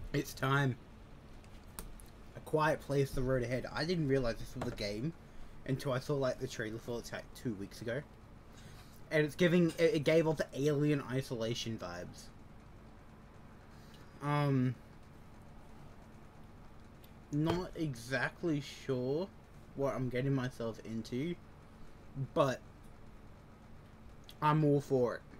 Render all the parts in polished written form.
It's time. A Quiet Place: The Road Ahead. I didn't realize this was a game until I saw like the trailer for it like 2 weeks ago, and it's giving it gave off the Alien Isolation vibes. Not exactly sure what I'm getting myself into, but I'm all for it.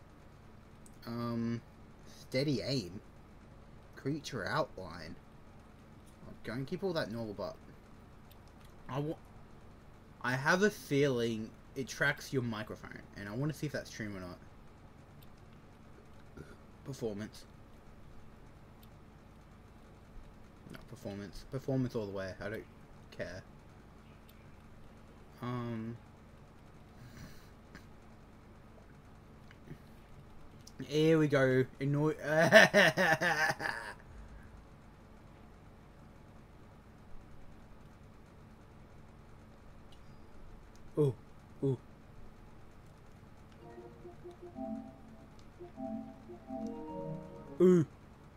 Steady aim, creature outline. I'm going to keep all that normal, but I have a feeling it tracks your microphone, and I want to see if that's true or not. Performance. No, performance. Performance all the way. I don't care. Here we go. Annoy. Ooh, ooh. Ooh.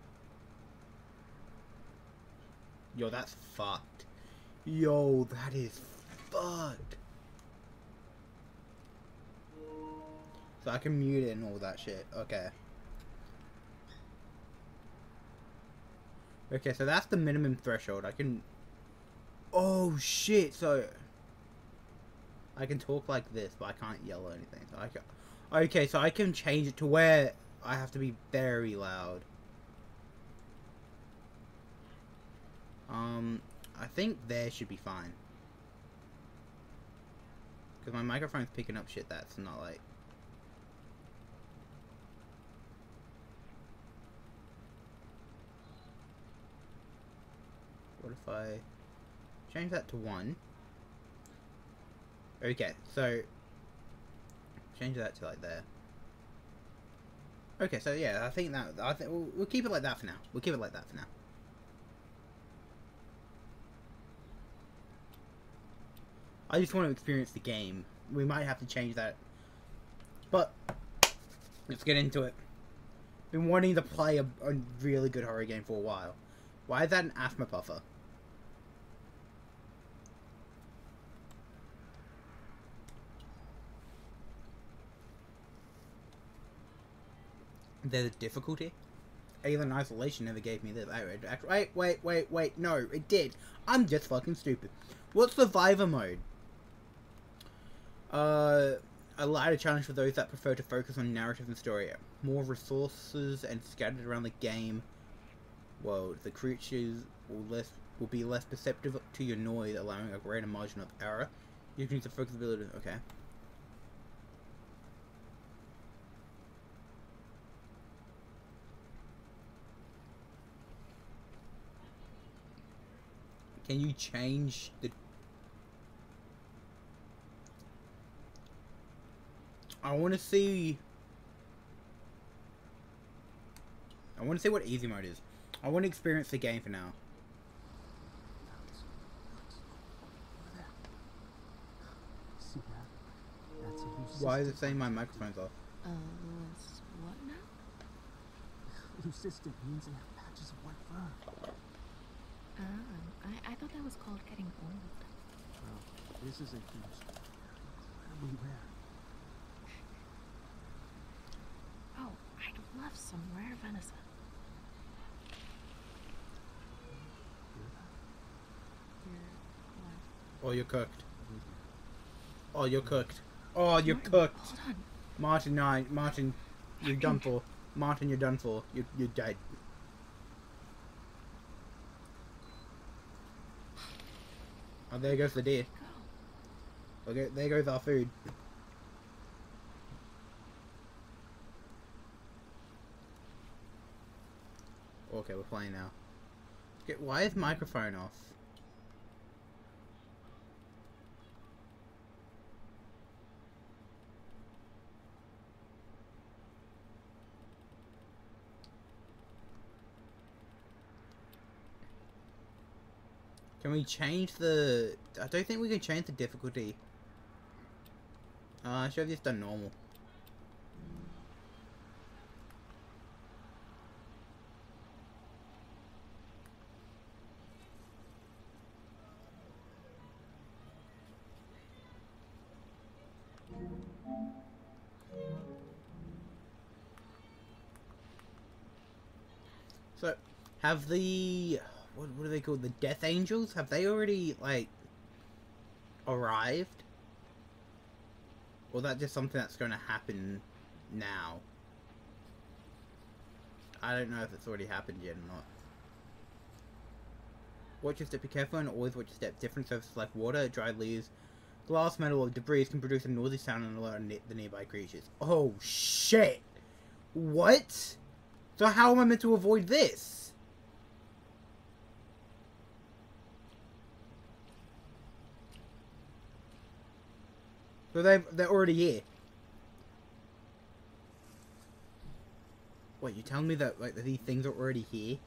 Yo, that's fucked. Yo, that is fucked. So I can mute it and all that shit. Okay. Okay, so that's the minimum threshold. I can... Oh, shit. So... I can talk like this, but I can't yell or anything. So I can... Okay, so I can change it to where I have to be very loud. I think there should be fine. Because my microphone's picking up shit that's not like... What if I change that to 1? Okay, so change that to like there. Okay, so yeah, I think we'll keep it like that for now. We'll keep it like that for now. I just want to experience the game. We might have to change that, but let's get into it. Been wanting to play a really good horror game for a while. Why is that an asthma puffer? There's a difficulty? Alien Isolation never gave me this. Wait, no, it did. I'm just fucking stupid. What's Survivor mode? A lighter challenge for those that prefer to focus on narrative and story. More resources and scattered around the game world. The creatures will be less perceptive to your noise, allowing a greater margin of error. You can use the focus ability. Okay. Can you change the... I want to see what easy mode is. I want to experience the game for now. Why is it saying my microphone's off? What now? Leucistic means they have patches of white fur. I thought that was called getting old. Well, this is a huge, incredibly rare. Oh, I'd love some rare venison. Oh, you're cooked. Oh, you're cooked. Oh, you're cooked. Hold on. Martin, no, Martin, you're done for. Martin, you're done for. You're dead. Oh, there goes the deer. Okay, there goes our food. Okay, we're playing now. Okay, why is microphone off? Can we change the... I don't think we can change the difficulty. I should have just done normal. So, have the what are they called? The Death Angels? Have they already like arrived? Or is that just something that's going to happen now? I don't know if it's already happened yet or not. Watch your step, be careful, and always watch your step. Different surfaces like water, dried leaves, glass, metal, or debris can produce a noisy sound and alert the nearby creatures. Oh shit! What? So how am I meant to avoid this? So they're already here. Wait, you telling me that like these things are already here?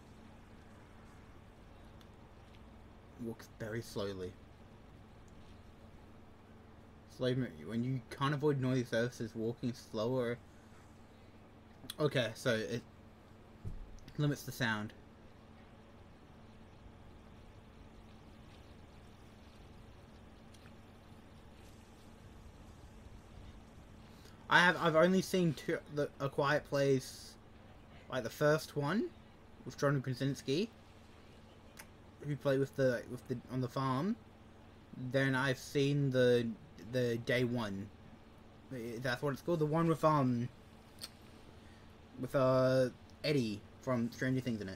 Walks very slowly. When you can't avoid noisy surfaces, walking slower. Okay, so it limits the sound. I've only seen A Quiet Place, like the first one, with John Krasinski, who played with the on the farm. Then I've seen the Day One. That's what it's called. The one with Eddie from Stranger Things in it.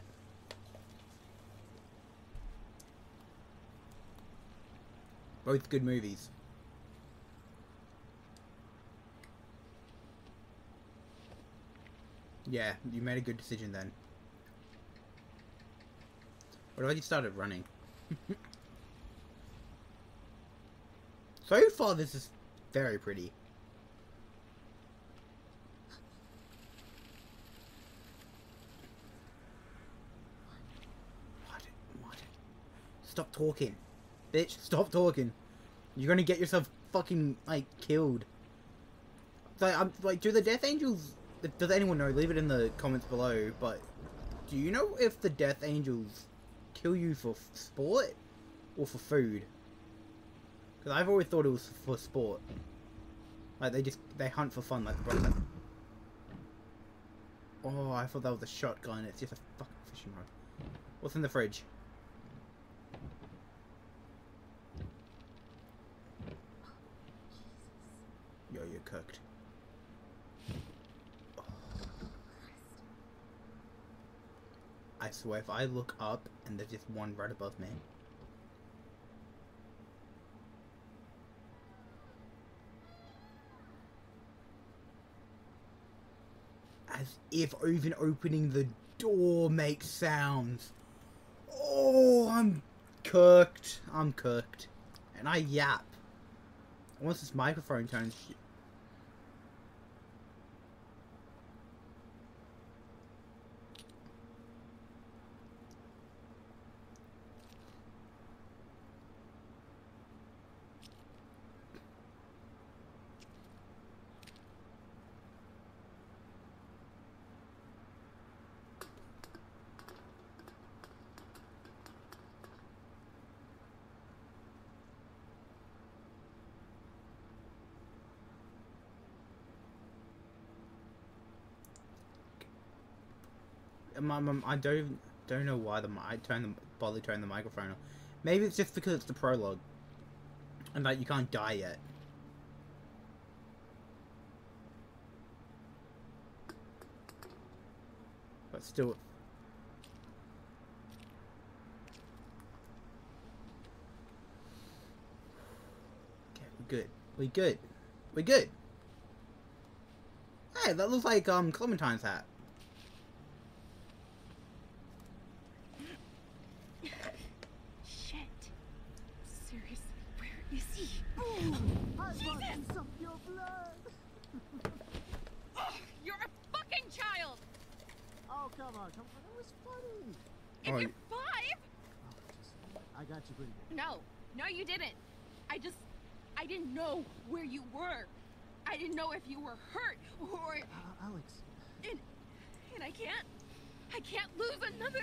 Both good movies. Yeah, you made a good decision then. What if I just started running? So far, this is very pretty. What? Stop talking. Bitch, stop talking. You're gonna get yourself fucking, like, killed. Do the Death Angels... Does anyone know? Leave it in the comments below, but... Do you know if the Death Angels kill you for sport? Or for food? Because I've always thought it was for sport. Like, they hunt for fun, like the brother. Oh, I thought that was a shotgun. It's just a fucking fishing rod. What's in the fridge? Yo, you're cooked. I swear, if I look up and there's just one right above me. As if even opening the door makes sounds. Oh, I'm cooked. I'm cooked. And I yap. Once this microphone turns... I don't know why I bother turning the microphone on. Maybe it's just because it's the prologue, and like you can't die yet. But still. Okay, we're good. We good. We good. Hey, that looks like Clementine's hat. Come on. It was funny. If you're 5? I got you pretty good. No, you didn't. I didn't know where you were. I didn't know if you were hurt or... Alex. And I can't lose another...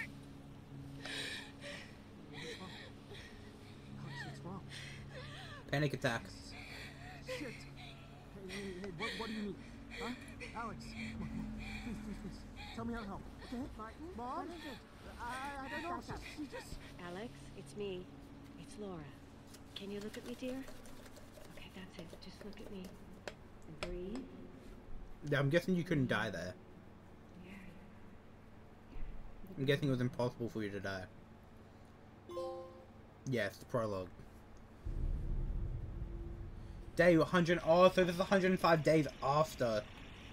What's wrong? Alex, what's wrong? Panic attack. Shit. Hey, what do you need? Huh? Alex, come on. Please. Tell me how to help. Martin? Mom? I don't know. She just... Alex, it's me. It's Laura. Can you look at me, dear? Okay, that's it. Just look at me. And breathe. Yeah, I'm guessing you couldn't die there. I'm guessing it was impossible for you to die. Yes, the prologue. Day 100. Oh, so this is 105 days after. Alex.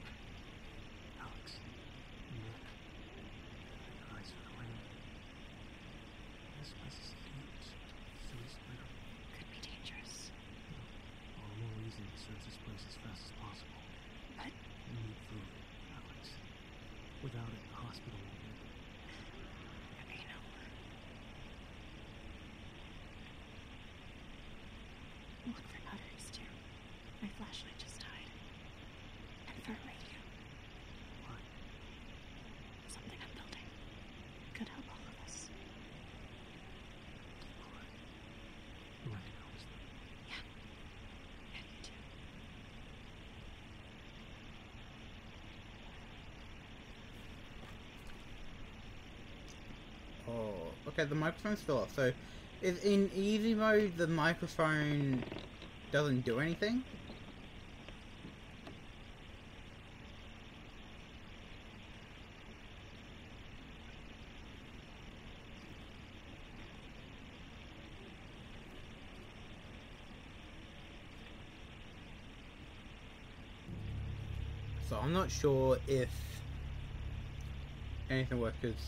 Nick. Your eyes are green. This place is huge. So is little. Could be dangerous. All the more reason to search this place as fast as possible. But We need food, Alex. Without it, the hospital won't make it. okay, no. Look for batteries too. My flashlight just died. And for a radio. Why? Something I'm building. Could help all of us. Keep quiet. You recognize them. Yeah. Yeah, you too. Oh, okay, the microphone's still off. So, is in easy mode the microphone doesn't do anything? So I'm not sure if anything works, because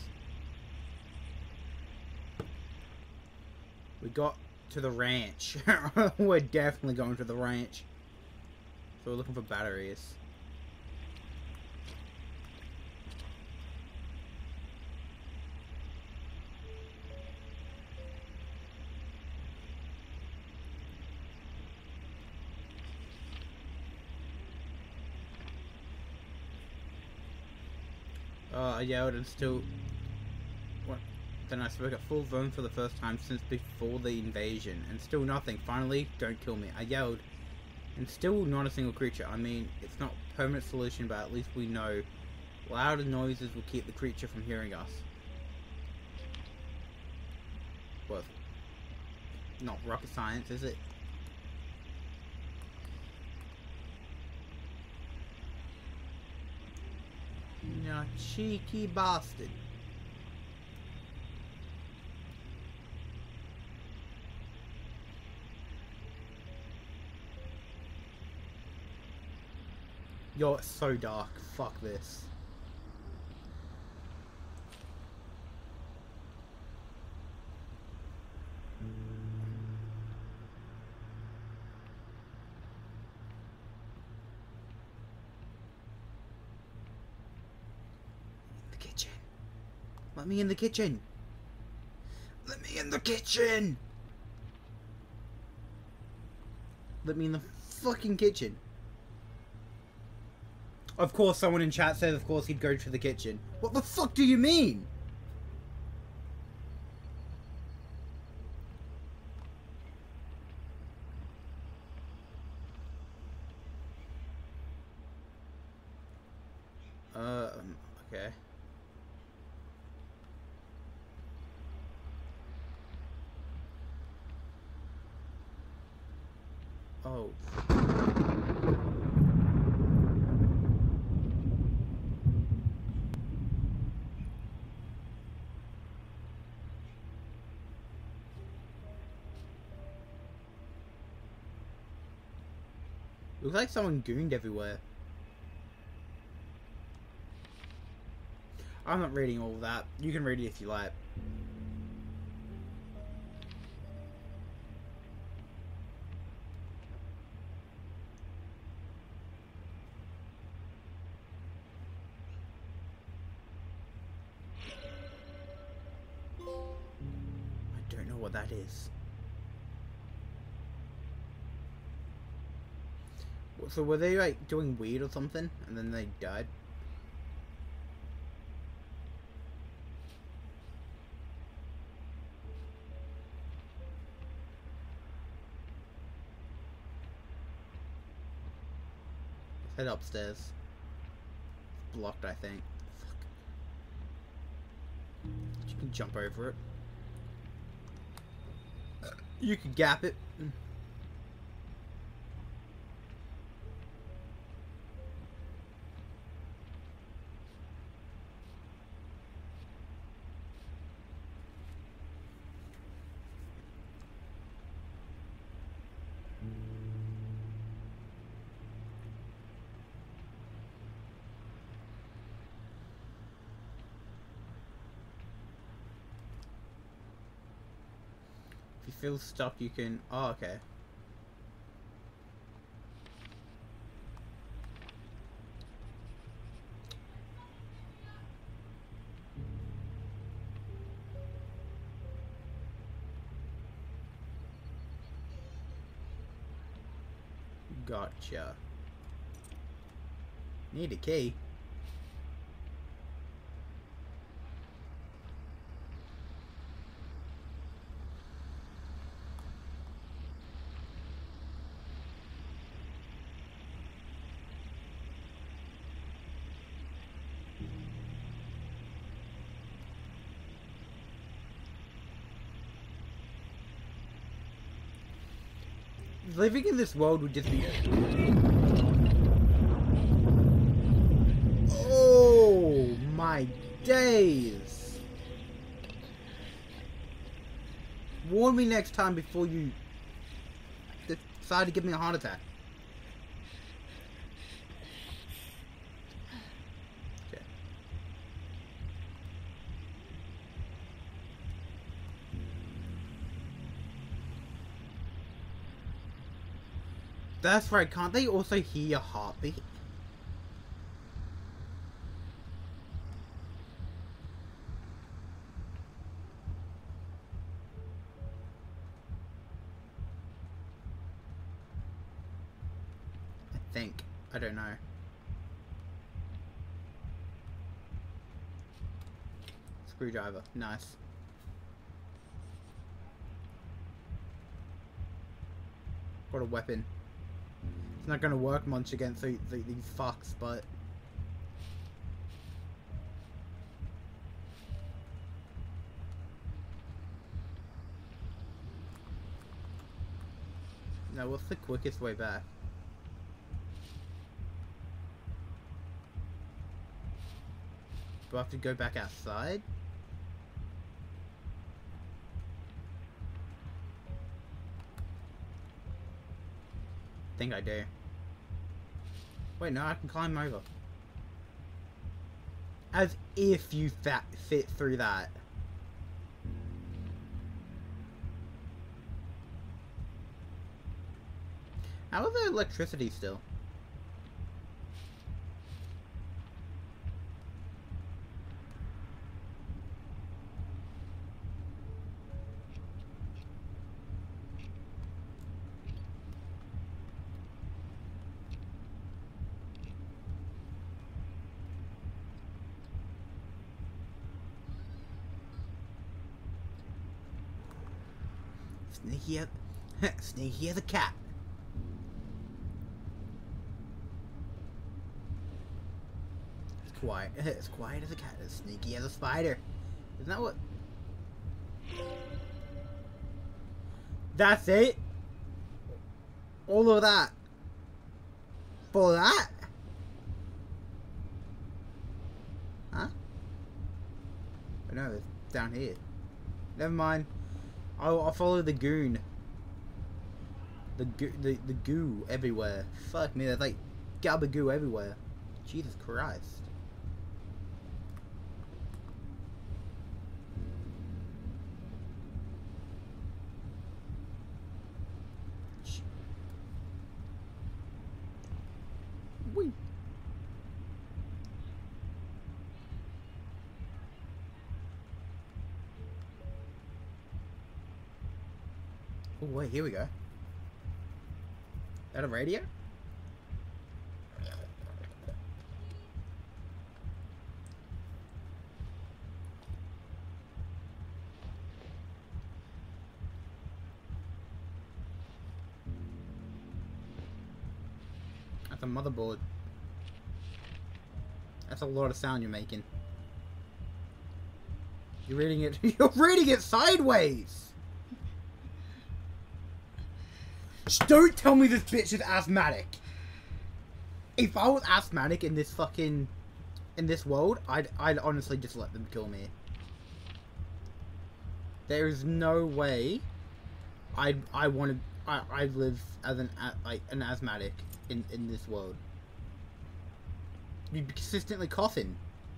we got to the ranch. We're definitely going to the ranch. So we're looking for batteries. I yelled and still... What? Then I spoke at full volume for the first time since before the invasion, and still nothing. Finally, don't kill me. I yelled, and still not a single creature. I mean, it's not a permanent solution, but at least we know louder noises will keep the creature from hearing us. Well, not rocket science, is it? You cheeky bastard. Yo, it's so dark. Fuck this. The kitchen. Let me in the kitchen. Let me in the kitchen. Let me in the fucking kitchen. Of course, someone in chat says, of course, he'd go to the kitchen. What the fuck do you mean? Okay. Oh. Looks like someone gooned everywhere. I'm not reading all that. You can read it if you like. I don't know what that is. So were they like doing weed or something and then they died? Let's head upstairs. It's blocked, I think. Fuck. jump over it. You could gap it. If you feel stuck, you can... Oh, okay. Gotcha. Need a key. Living in this world would just be... Oh my days! Warn me next time before you decide to give me a heart attack. Okay. That's right, can't they also hear your heartbeat? I think. I don't know. Screwdriver. Nice. What a weapon. It's not gonna work much against these fucks, but... Now, what's the quickest way back? Do I have to go back outside? I think I do. Wait, no, I can climb over. As if you fit through that. How is there electricity still? Sneaky as a cat. It's quiet. It's quiet as a cat. It's sneaky as a spider. Isn't that what? That's it? All of that? For that? Huh? Oh no, it's down here. Never mind. I'll follow the goon. The goo everywhere. Fuck me, there's like gabagoo everywhere. Jesus Christ. Whee. Oh wait, here we go. Is that a radio? That's a motherboard. That's a lot of sound you're making. You're reading it. You're reading it sideways. Don't tell me this bitch is asthmatic. If I was asthmatic in this world, I'd honestly just let them kill me. There is no way I live as an asthmatic in this world. You'd be consistently coughing.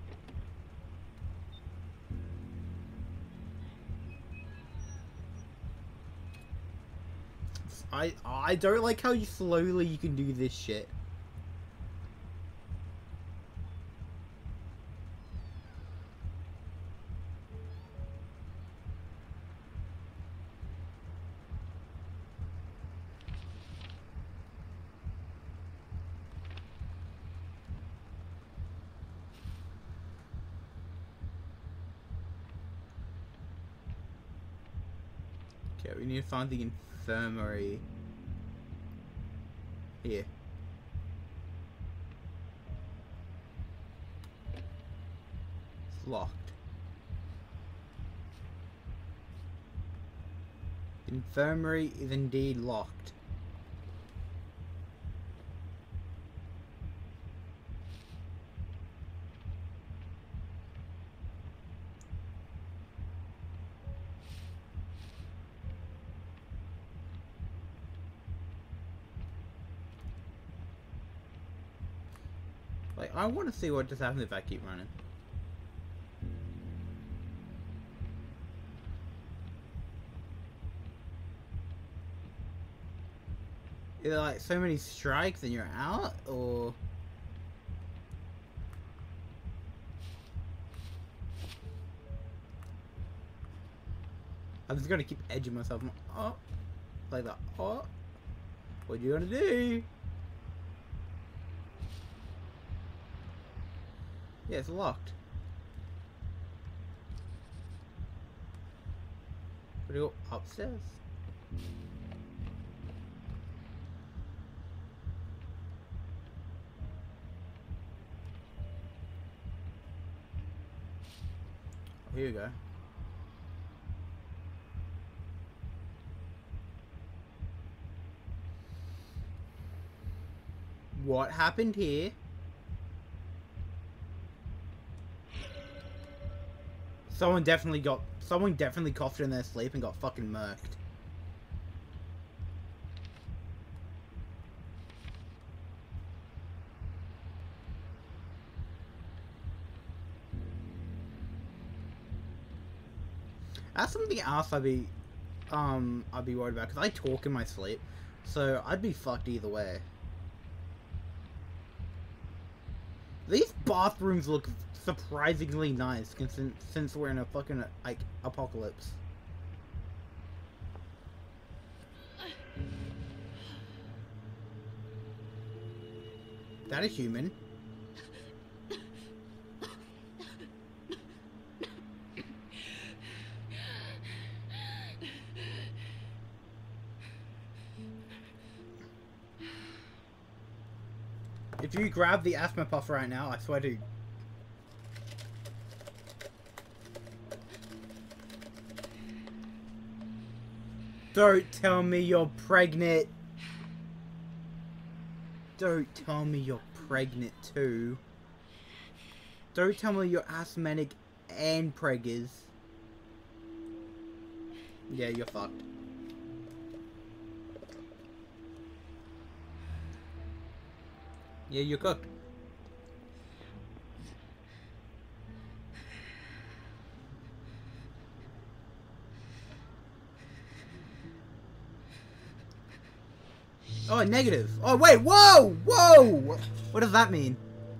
I don't like how slowly you can do this shit. Okay, we need to find the infirmary. Here. It's locked. The infirmary is indeed locked. Like, I want to see what just happens if I keep running. Is there like so many strikes and you're out, or... I'm just gonna keep edging myself. Oh, like that. Oh, what are you gonna do? Yeah, it's locked. We go upstairs. Oh, here we go. What happened here? Someone definitely coughed in their sleep and got fucking murked. That's something else I'd be worried about, because I talk in my sleep, so I'd be fucked either way. These bathrooms look surprisingly nice, since we're in a fucking, like, apocalypse. That a human? If you grab the asthma puff right now, I swear to... Don't tell me you're pregnant. Don't tell me you're pregnant too. Don't tell me you're asthmatic and preggers. Yeah, you're fucked. Yeah, you're cooked. Oh, negative. Oh, wait, whoa! Whoa! What does that mean?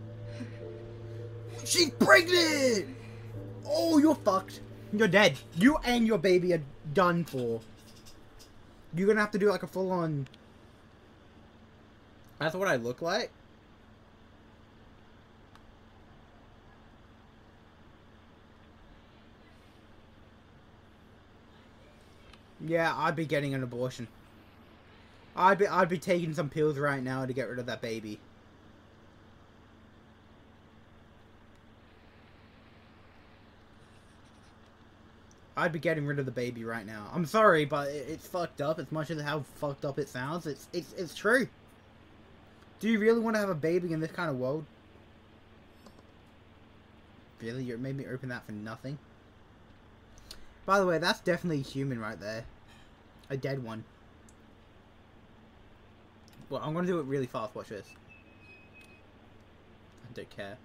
She's pregnant! Oh, you're fucked. You're dead. You and your baby are done for. You're gonna have to do like a full-on... That's what I look like? Yeah, I'd be getting an abortion. I'd be taking some pills right now to get rid of that baby. I'd be getting rid of the baby right now. I'm sorry, but it's fucked up. As much as how fucked up it sounds, it's true. Do you really want to have a baby in this kind of world? Really? You made me open that for nothing? By the way, that's definitely human right there. A dead one. Well, I'm gonna do it really fast. Watch this. I don't care.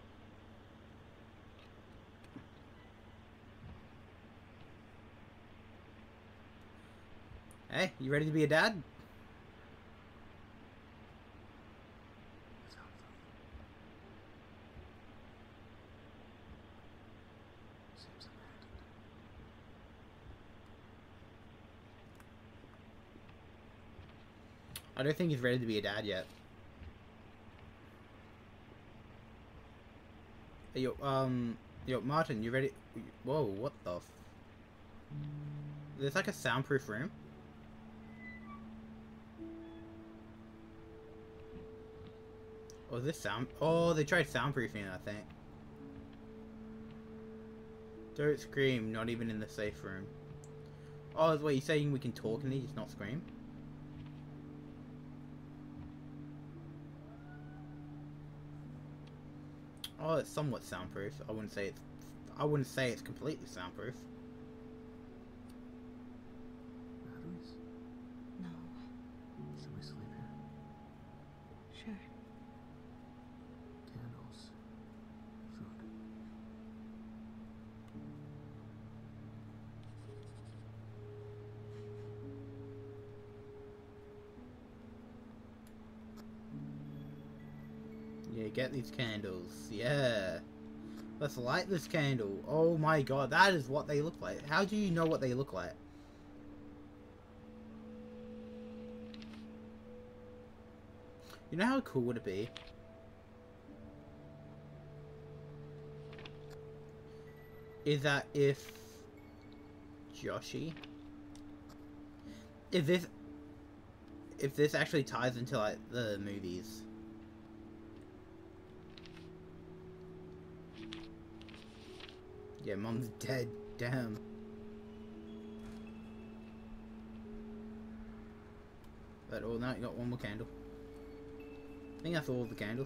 Hey, you ready to be a dad? Seems abandoned. I don't think he's ready to be a dad yet. Hey, yo, Martin, you ready? Whoa, what the f... There's like a soundproof room. Oh, is this sound... Oh, they tried soundproofing it, I think. Don't scream, not even in the safe room. Oh, wait, you saying we can talk in these, just not scream? Oh, it's somewhat soundproof. I wouldn't say it's completely soundproof. Batteries? No. Should we sleep here? Sure. Candles. Food. Yeah, get these candles. Yeah. Let's light this candle. Oh my god, that is what they look like. How do you know what they look like? You know how cool would it be? Is that if Joshy, if this actually ties into like the movies. Yeah, Mom's dead. Damn. But oh no, you got one more candle. I think that's all of the candles.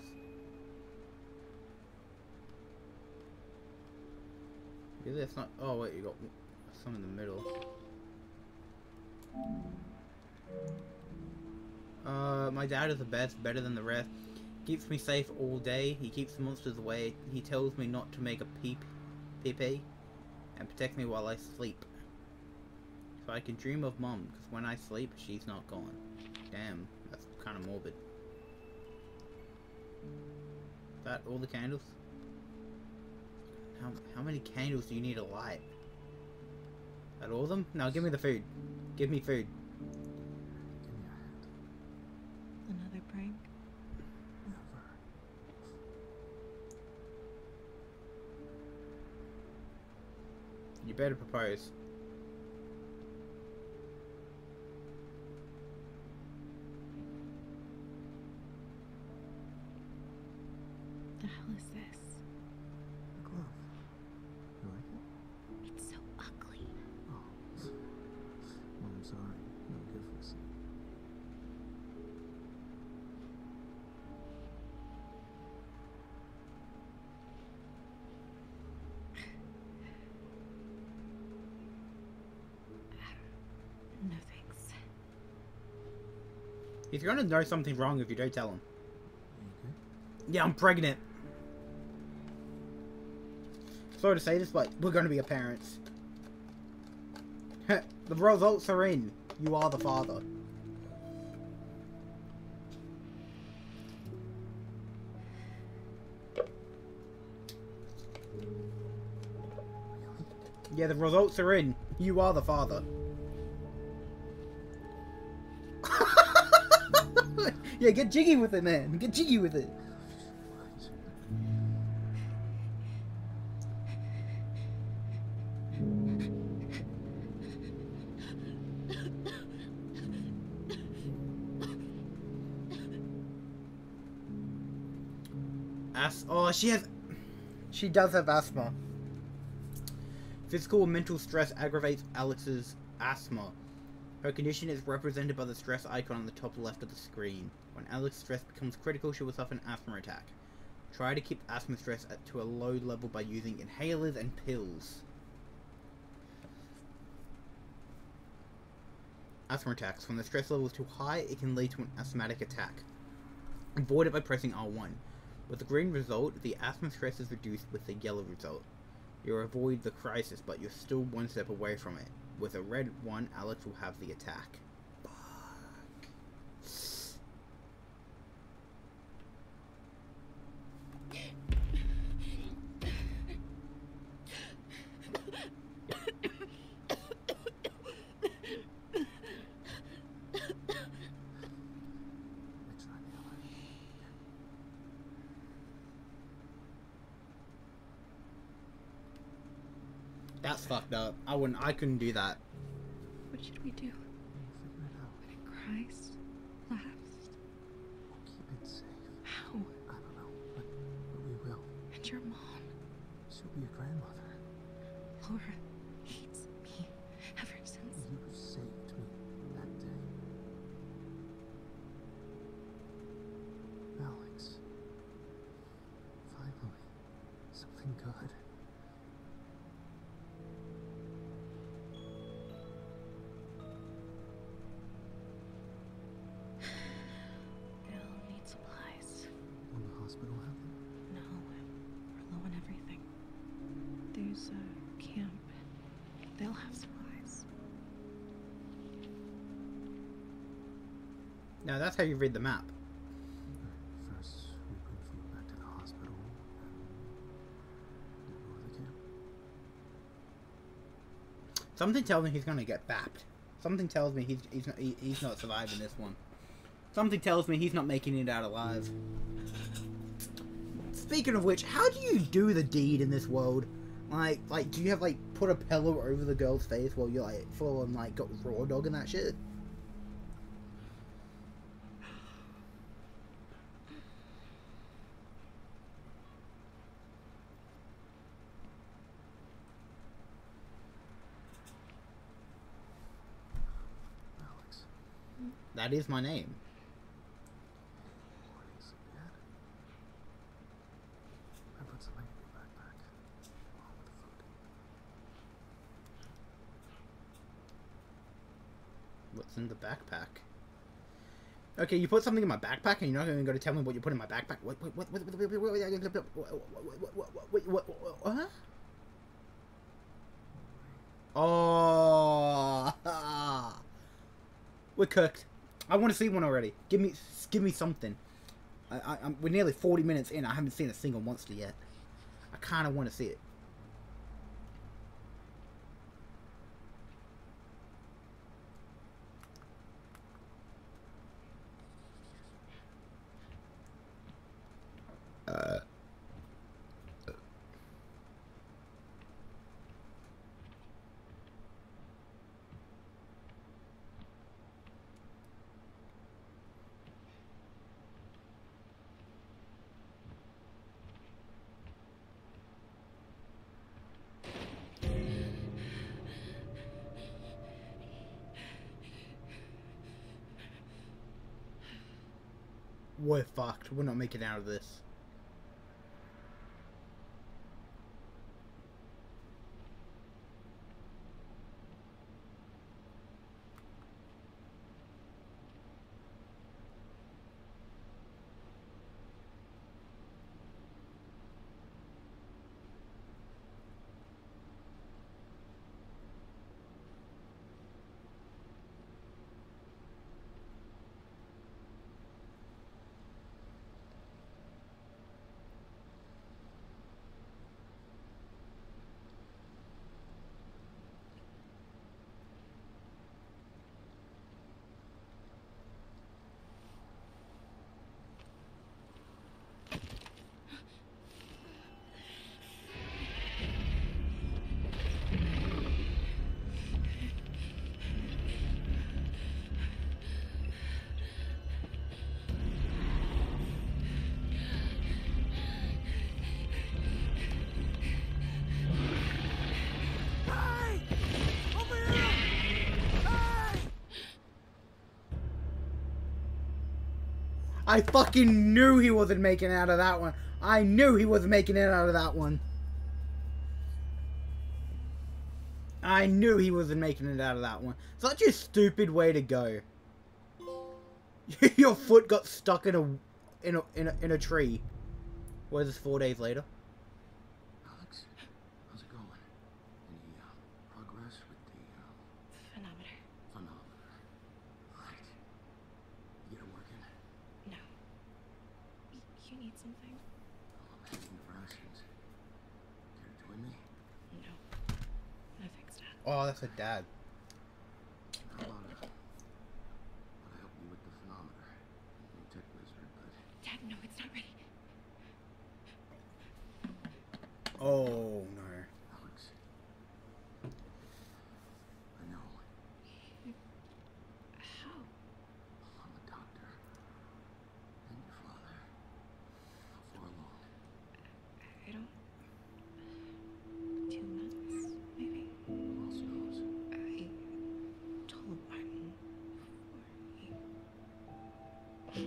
Really, that's not. Oh wait, you got some in the middle. My dad is the best, better than the rest. Keeps me safe all day. He keeps the monsters away. He tells me not to make a pee and protect me while I sleep. So I can dream of Mom, because when I sleep, she's not gone. Damn, that's kind of morbid. That all the candles? How many candles do you need to light? That all of them? No, give me the food. Give me food. Give me a hand. Another prank? Never. You better propose. The hell is this? The glove. You like it? It's so ugly. Oh. Well, I'm sorry. No gift receipt. No thanks. He's gonna know something's wrong if you don't tell him. Are you good? Yeah, I'm pregnant. Sorry to say this, but we're gonna be a parents. The results are in. You are the father. Yeah, the results are in. You are the father. Yeah, get jiggy with it, man. Get jiggy with it. She does have asthma. Physical and mental stress aggravates Alex's asthma. Her condition is represented by the stress icon on the top left of the screen. When Alex's stress becomes critical, she will suffer an asthma attack. Try to keep asthma stress to a low level by using inhalers and pills. Asthma attacks. When the stress level is too high, it can lead to an asthmatic attack. Avoid it by pressing R1. With the green result, the asthma stress is reduced with the yellow result. You'll avoid the crisis, but you're still one step away from it. With a red one, Alex will have the attack. Fuck. It's not the other. That's fucked up. I couldn't do that. What should we do? We'll figure it out. When it cries, laughs. We'll keep it safe. How? I don't know, but we will. And your mom, She'll be a grandmother. Laura, hates me ever since. You saved me that day. Alex. Finally. Something good. They'll need supplies. Will the hospital have them? No, we're low on everything. There's a camp. They'll have supplies. Now that's how you read the map. First, we bring food back to the hospital, and then go to the camp. Something tells me he's gonna get bapped. Something tells me he's not surviving this one. Something tells me he's not making it out alive. Speaking of which, how do you do the deed in this world? Like, do you have put a pillow over the girl's face while you're full on got raw dog and that shit? Alex. That is my name. Morning, Sleepyhead. I put something in your backpack, along with the food. What's in the backpack? Okay, you put something in my backpack and you're not even going to tell me what you put in my backpack. What? Oh, we're cooked. I want to see one already. Give me something. We're nearly 40 minutes in. I haven't seen a single monster yet. I kind of want to see it. We're fucked. We're not making it out of this. I fucking knew he wasn't making it out of that one. I knew he wasn't making it out of that one. I knew he wasn't making it out of that one. Such a stupid way to go. Your foot got stuck in a tree. What is this, 4 days later? Alex, how's it going? Any progress with the Phenometer. phenometer? Right. You get it working? No. You need something? I'm heading to rations. Care to join me? No. No thanks, Dad. Oh, that's a dad. How about it? I help you with the phenometer. No tech wizard, but Dad, no, it's not ready. Oh, no. Alex, I know. How? I'm a doctor. And your father. How far along? I don't... 2 months, maybe? Who else knows? I told Martin before he...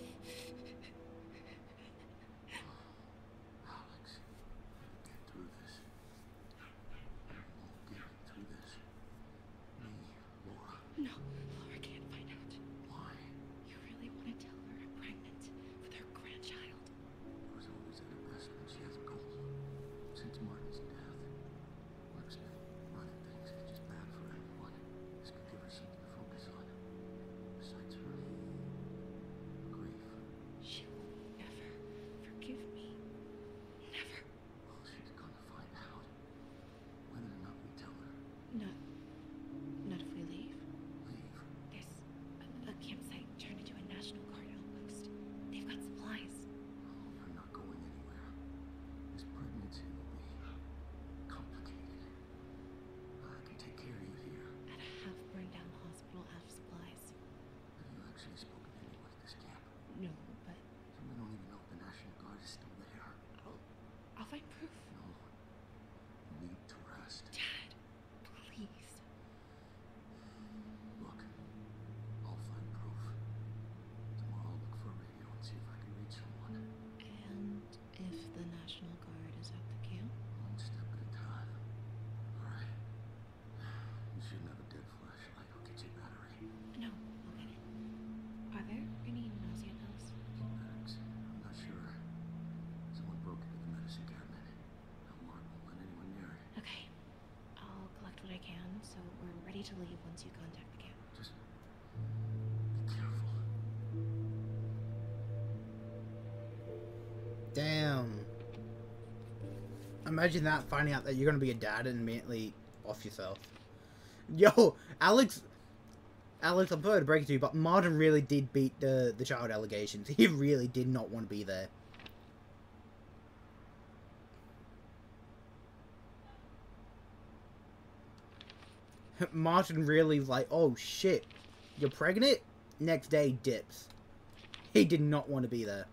Alex, get through this. You won't get through this. Me, Laura. No, Laura can't find out. Why? You really want to tell her I'm pregnant with her grandchild? Laura's always at her best when she has a goal. Since Martin's death, Mark's been running things. It's just bad for everyone. This could give her something to focus on. Besides her grief. She will never forgive me. Never. Well, she's gonna find out. Whether or not we tell her. Not if we leave. Leave. There's a campsite turned into a National Guard outpost. They've got supplies. Oh, you're not going anywhere. This pregnancy will be complicated. I can take care of you here. At a half-burned-down hospital out of supplies. Have you actually spoken to anyone at this camp? No, but So we don't even know if the National Guard is still there. I'll find proof. No. You need to rest. Dad, please. Look, I'll find proof. Tomorrow I'll look for a radio and see if I can reach someone. And if the National Guard is at the camp? One step at a time. Alright. You shouldn't have a dead flashlight. I'll get you a battery. No, I'll get it. Are there any nausea pills? Medics. I'm not sure. Someone broke into the medicine cabinet. Now Mark won't let anyone near it. Okay. I'll collect what I can, so we're ready to leave once you contact the camp. Just be careful. Damn. Imagine that, finding out that you're gonna be a dad and immediately off yourself. Yo, Alex, I'm sorry to break it to you, but Martin really did beat the child allegations. He really did not want to be there. Martin really like, oh shit, you're pregnant? Next day, dips. He did not want to be there.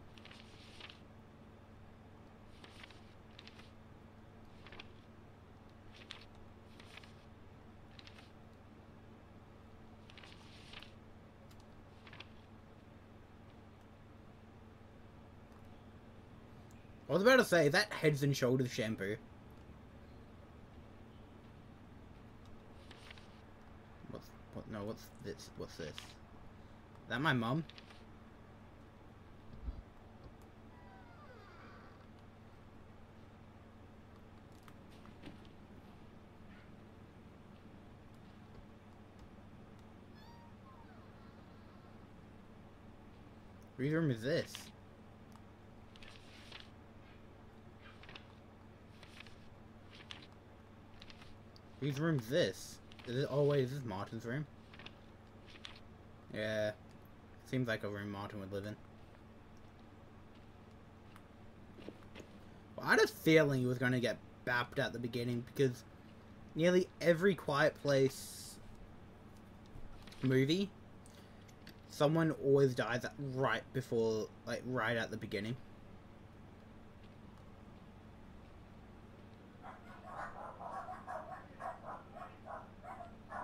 I was about to say, that Heads and Shoulders shampoo. What's this? What's this? Is that my mum? Whose room is this? Whose room's this? Is it? Oh wait, is this Martin's room? Yeah, seems like a room Martin would live in. Well, I had a feeling he was going to get bapped at the beginning because nearly every Quiet Place movie, someone always dies right before, like right at the beginning.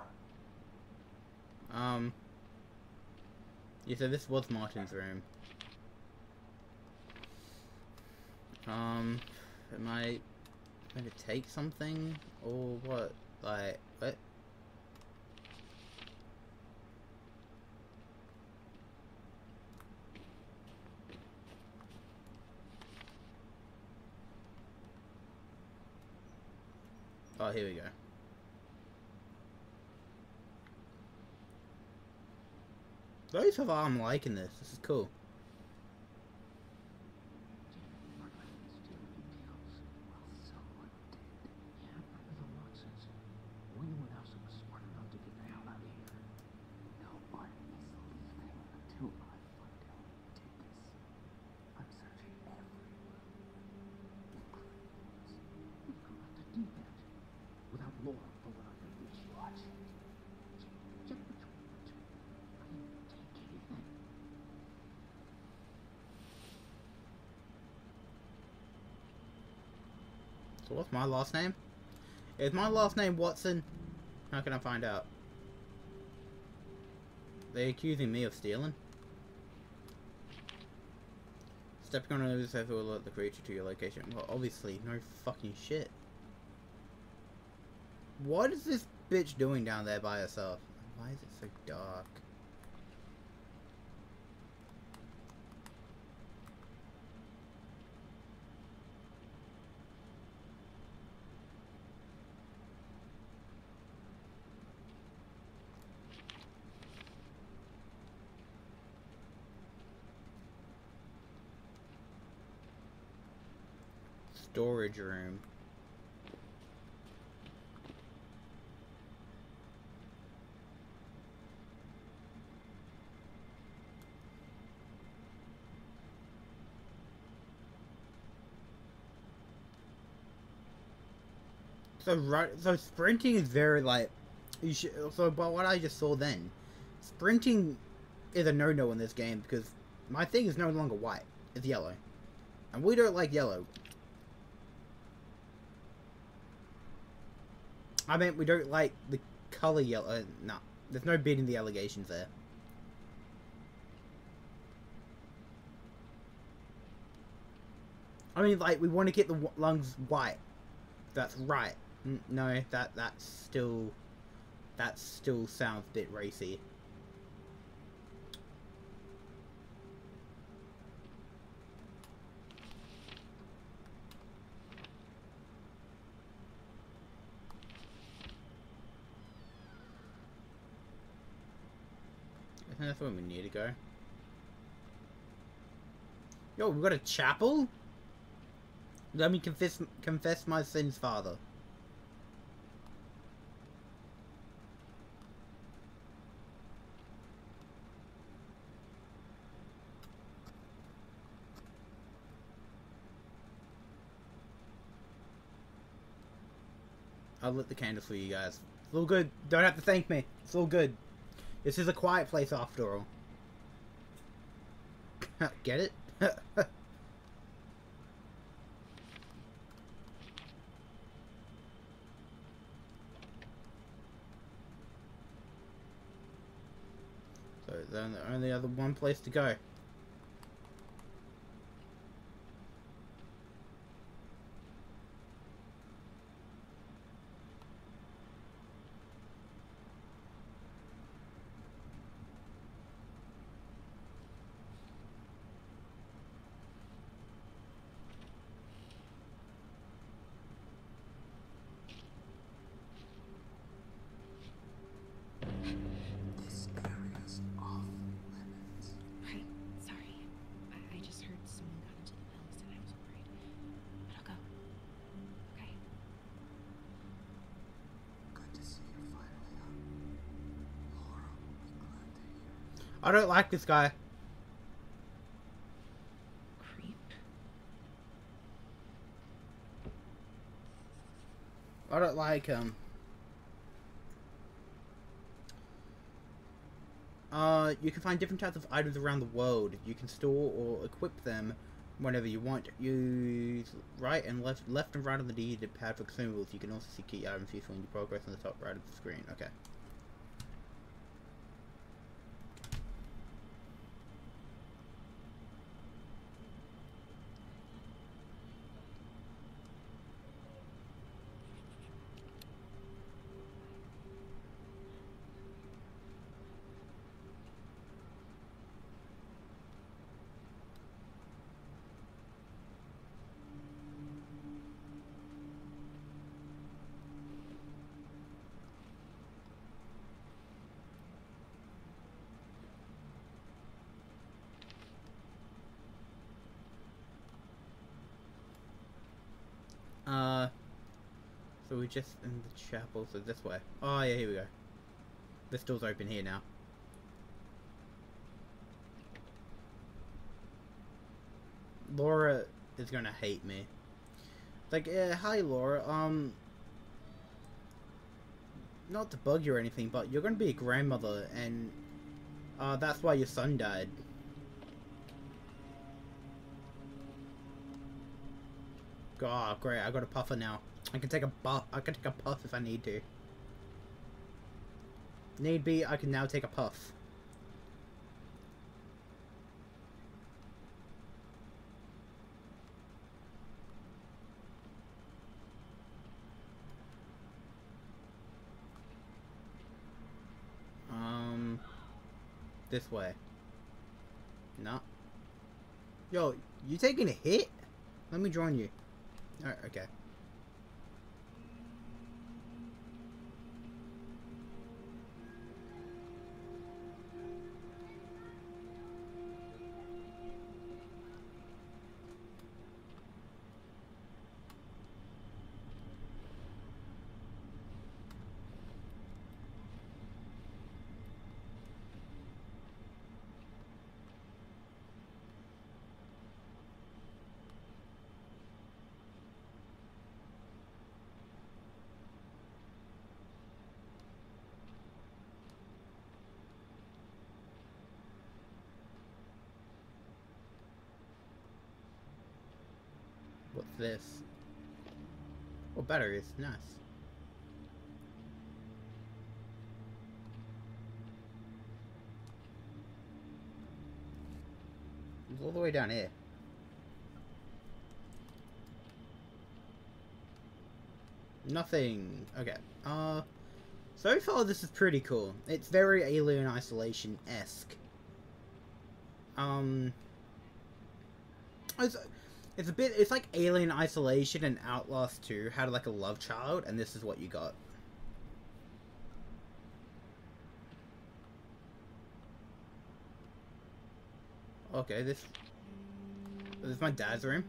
Yeah, so this was Martin's room. Am I going to take something? Or what? Like, what? Oh, here we go. Those of I'm liking this. This is cool. So what's my last name? Is my last name Watson? How can I find out? They're accusing me of stealing. Stepping on another surface will alert the creature to your location. Well, obviously, no fucking shit. What is this bitch doing down there by herself? Why is it so dark? Storage room. So sprinting is very like you should. So, but what I just saw then, sprinting is a no-no in this game because my thing is no longer white; it's yellow, and we don't like yellow. I mean, we don't like the color yellow. No, there's no beating the allegations there. I mean, like, we want to get the lungs white. That's right. No, that still sounds a bit racy. I think that's where we need to go. Yo, we've got a chapel? Let me confess my sins, Father. I'll lit the candles for you guys. It's all good. Don't have to thank me. It's all good. This is a quiet place after all. Get it? So then the only other one place to go. This area's off limits. Right. Sorry. I just heard someone got into the palace and I was worried. But I'll go. Okay. Good to see you're finally up. Laura will be glad to hear. I don't like this guy. Creep. I don't like him. You can find different types of items around the world. You can store or equip them whenever you want. Use right and left and right on the D-pad pad for consumables. You can also see key items useful in your progress on the top right of the screen. Okay. So we're just in the chapel, so this way. Oh yeah, here we go. This door's open here now. Laura is gonna hate me. Like, yeah, hi Laura, not to bug you or anything, but you're gonna be a grandmother, and, that's why your son died. Oh, great, I got a puffer now. I can take a puff if I need to. Need be, I can now take a puff. This way. No. Yo, you taking a hit? Let me join you. Alright, okay. What's this? Oh, batteries. Nice. It's all the way down here. Nothing. Okay. So far this is pretty cool. It's very Alien Isolation-esque. It's a bit, it's like Alien Isolation and Outlast 2 had like a love child, and this is what you got. Okay, this is my dad's room.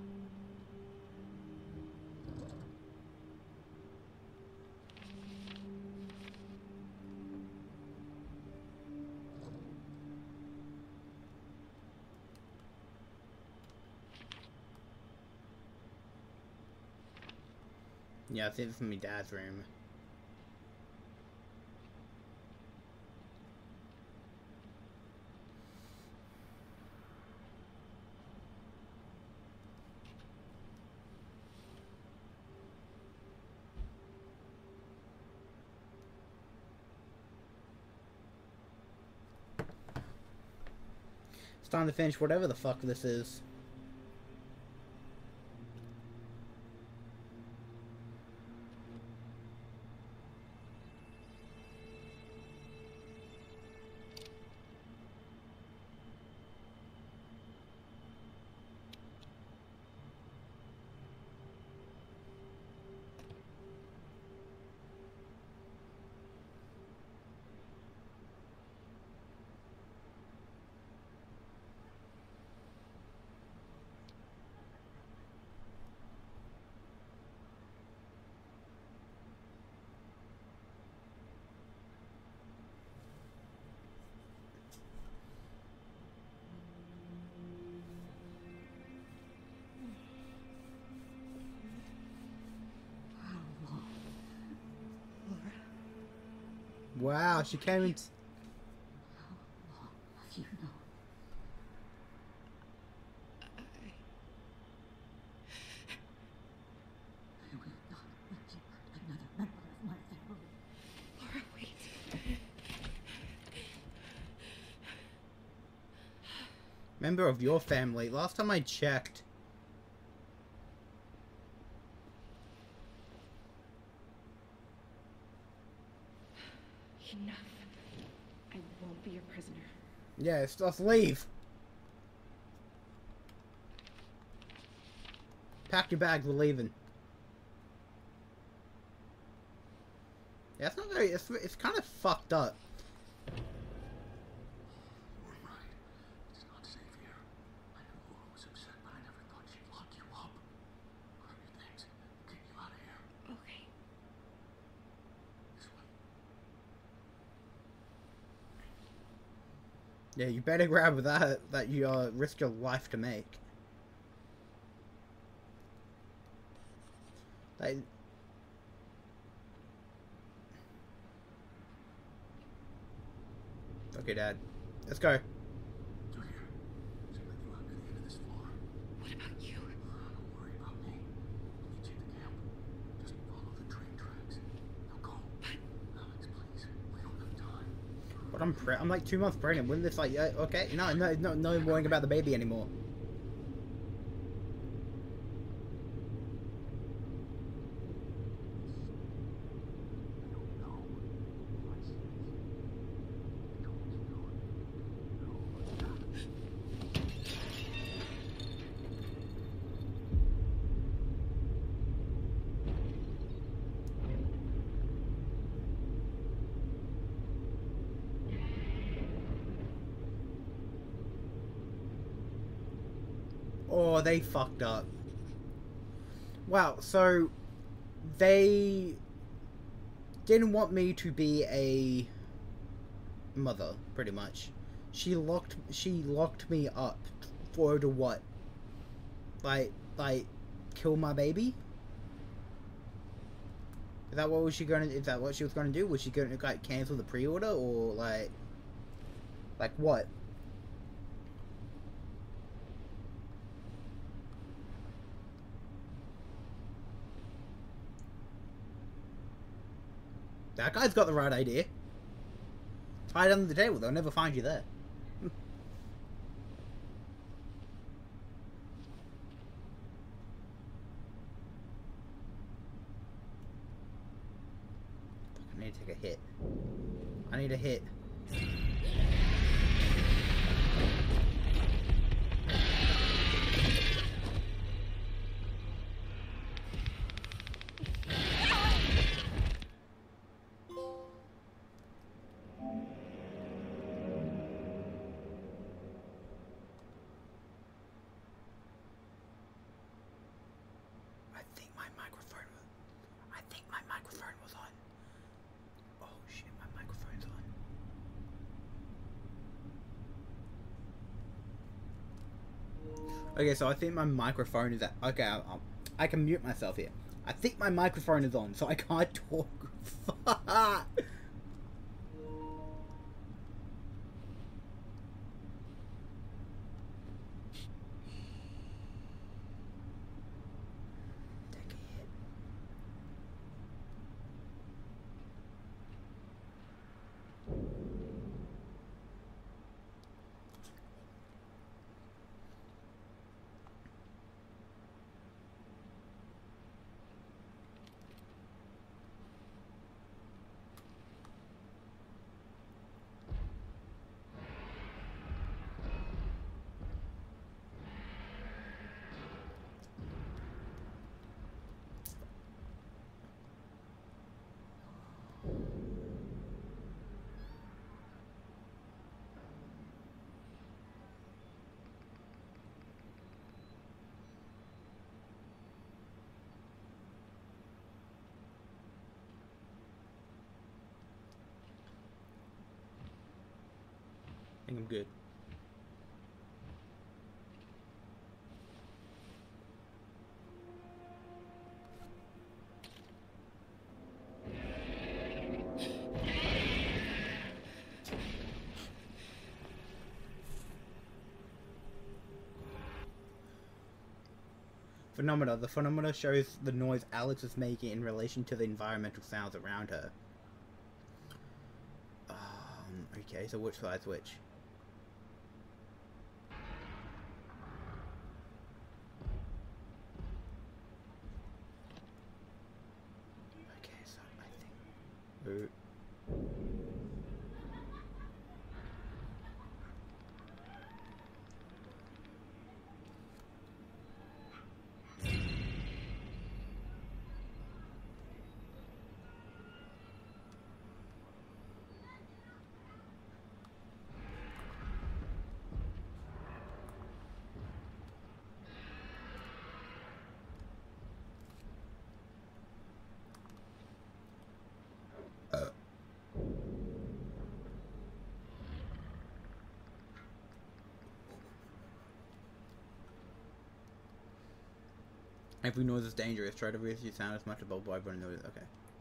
Yeah, I think this is my dad's room. It's time to finish whatever the fuck this is. Wow, she came in. How long have you known? I will not let you hurt another member of my family. Laura, wait. Member of your family. Last time I checked. Enough. I won't be your prisoner. Yeah, let's leave. Pack your bags, we're leaving. Yeah, it's not very. It's kind of fucked up. You were right. It's not safe here. I know Laura was upset, but I never thought she'd lock you up. Grab your things. Get you out of here. Okay. Yeah, you better grab that you risk your life to make. Like, okay, Dad. Let's go. Through here. Seems like you are near the end of this floor. What about you? Don't worry about me. I'll meet you at the camp. Just follow the train tracks. Now go. Alex, please. We don't have time. But I'm like 2 months pregnant. Wouldn't this like okay? No worrying about the baby anymore. I don't know. I see. I told you. No. Oh, they fucked up. Wow, so they didn't want me to be a mother, pretty much. She locked me up for her to what? Like kill my baby? Is that what she was gonna do? Was she gonna like cancel the pre-order or like what? That guy's got the right idea. Hide under the table, they'll never find you there. I need to take a hit. I need a hit. I think my microphone was on. Oh shit, my microphone's on. Okay, so I think my microphone is at... Okay, I can mute myself here. I think my microphone is on, so I can't talk. Fuck! Take a hit. I think I'm good. Phenomena. The phenomena shows the noise Alex is making in relation to the environmental sounds around her. Okay, so which side's which? Okay, so I think... Every noise is dangerous. Try to reduce your sound as much above everyone noise. Okay.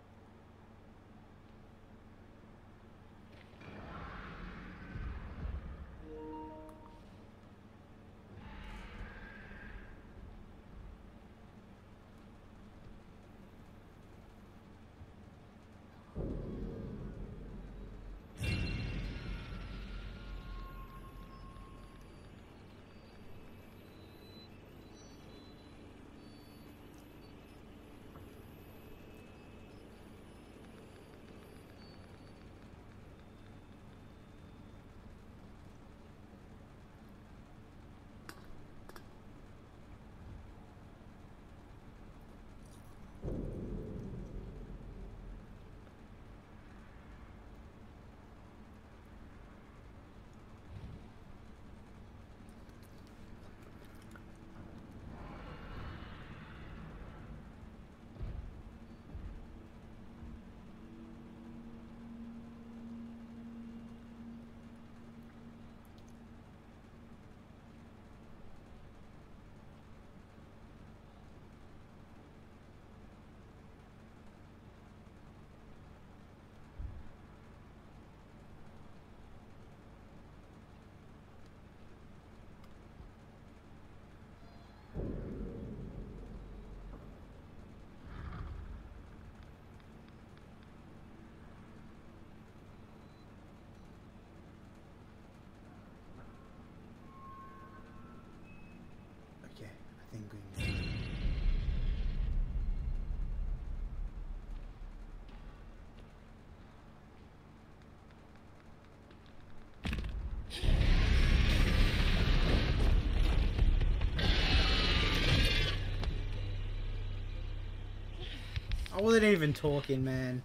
Okay, I think we know. I wasn't even talking, man.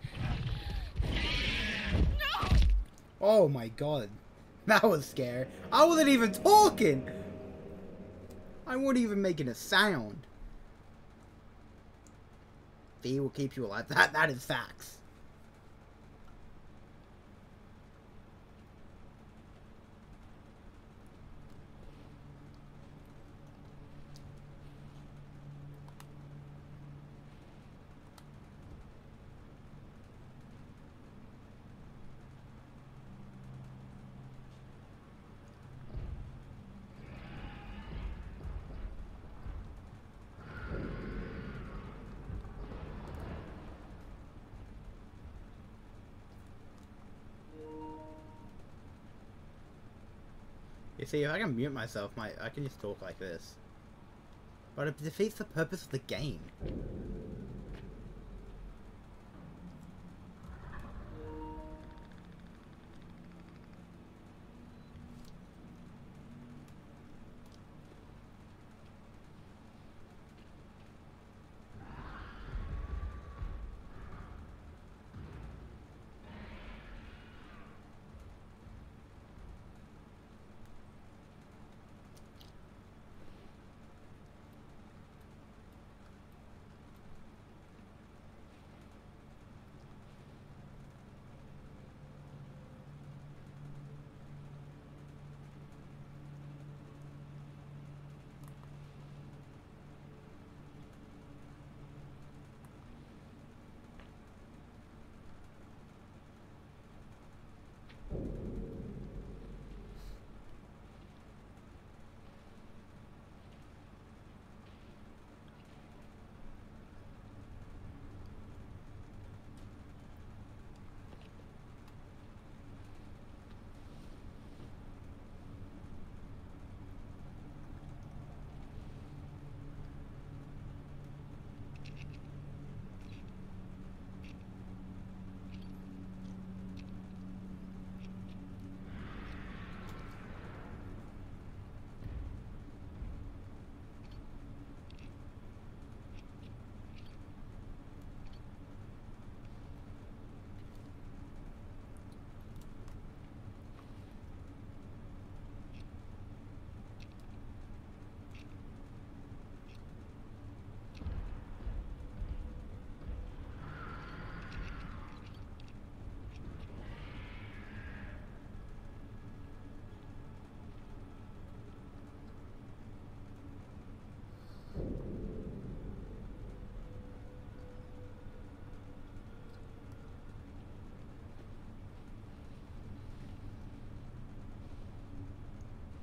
No! Oh my god. That was scary. I wasn't even talking! I wasn't even making a sound. V will keep you alive. That is facts. You see, if I can mute myself, I can just talk like this. But it defeats the purpose of the game.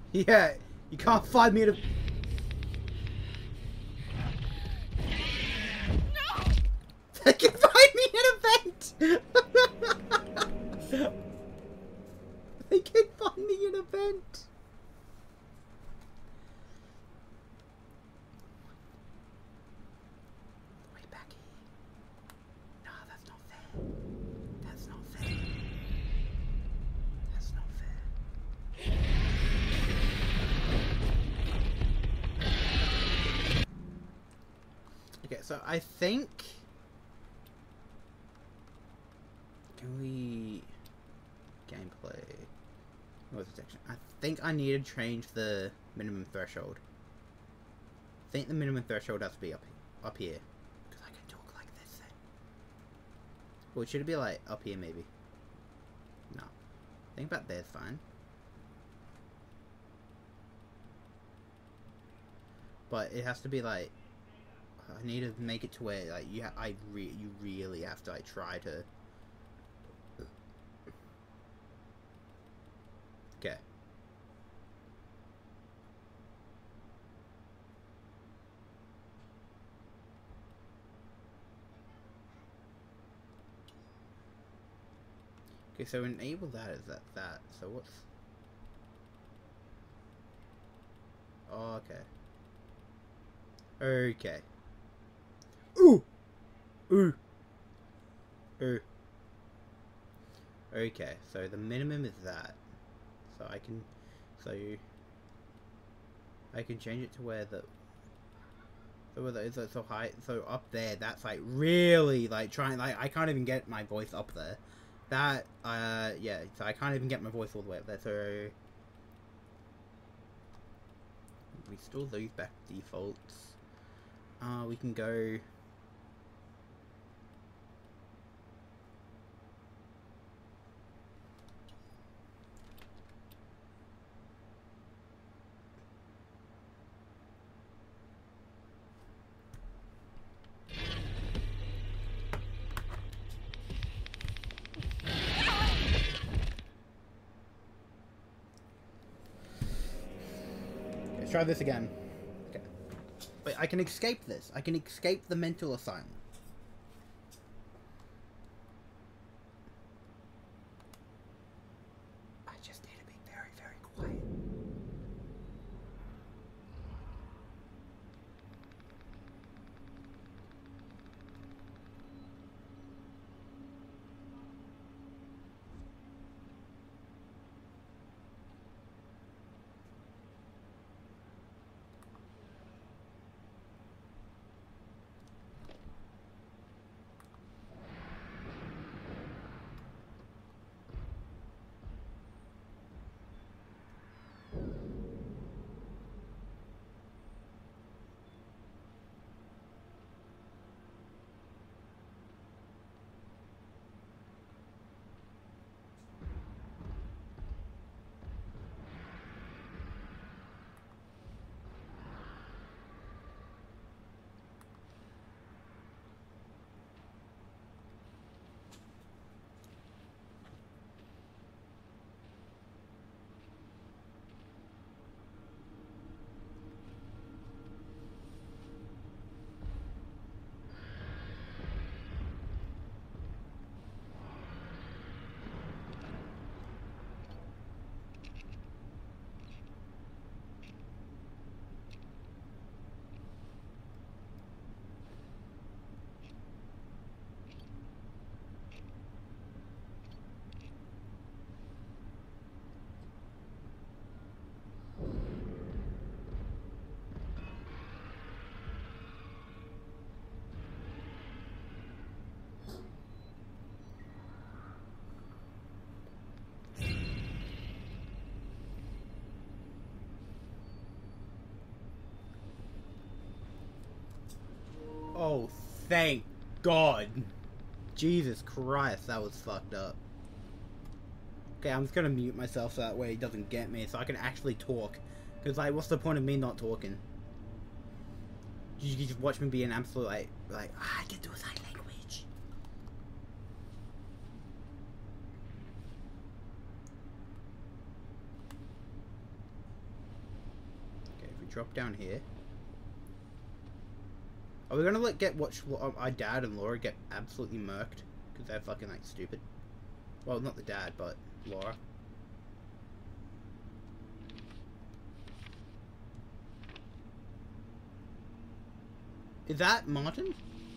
Yeah, you can't find me at a... No! They can find me at a vent! They can find me in a vent! Way back here. No, that's not fair. That's not fair. That's not fair. Okay, so I think... Can we... Gameplay... Noise detection. I think I need to change the minimum threshold. I think the minimum threshold has to be up here. Because I can talk like this then. Well, should it be like up here maybe? No. I think about there's fine. But it has to be like... I need to make it to where like you really have to like try to... Okay. Okay, so enable that is that. So what's... Oh, okay. Okay. Ooh! Ooh! Ooh. Okay, so the minimum is that. So I can... So... I can change it to where the... So where it's so high... So up there, that's like really like trying... Like, I can't even get my voice up there. That, yeah, so I can't even get my voice all the way up there, so... We still lose back defaults. We can go... Let's try this again. Okay. Wait, I can escape this. I can escape the mental asylum. I just need to be very, very quiet. Oh, thank God. Jesus Christ, that was fucked up. Okay, I'm just gonna mute myself so that way he doesn't get me, so I can actually talk. Because, like, what's the point of me not talking? You just watch me be an absolute, I can do sign language. drop down here. Are we gonna watch our dad and Laura get absolutely murked? Because they're fucking, like, stupid. Well, not the dad, but Laura. Is that Martin?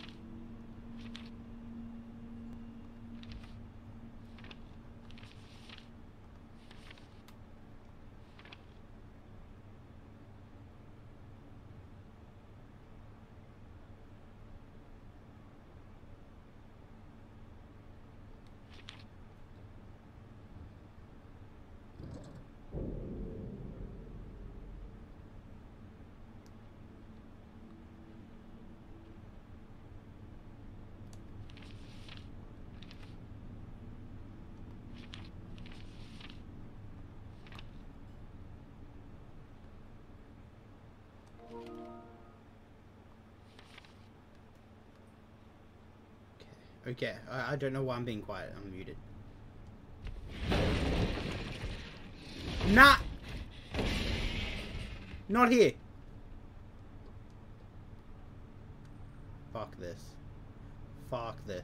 Okay, I don't know why I'm being quiet. I'm muted. Nah! Not here! Fuck this. Fuck this.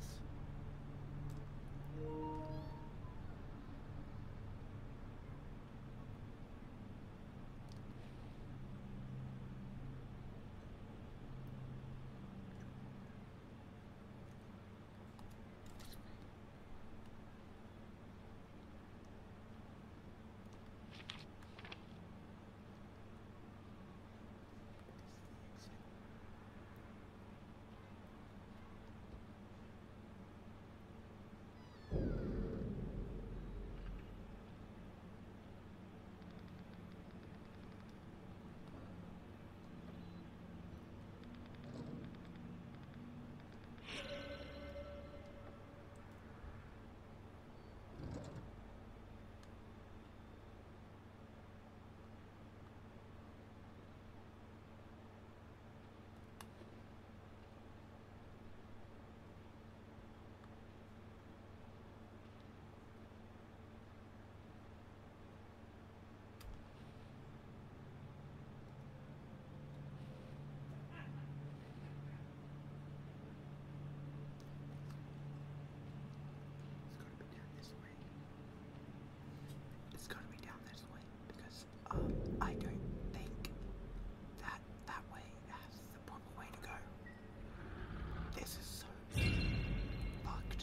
It's gotta be down this way because I don't think that way is the proper way to go. This is so fucked.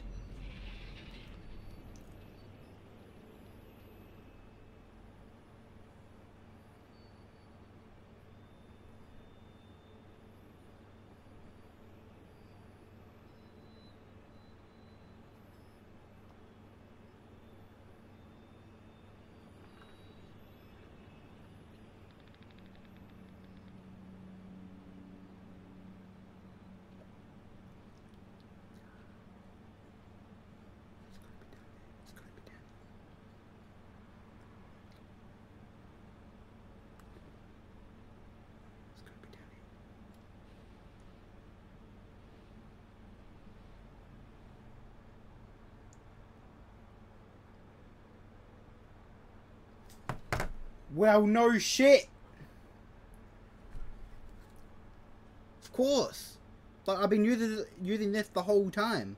Well, no shit. Of course. Like, I've been using this the whole time.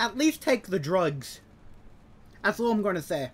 At least take the drugs. That's all I'm gonna say.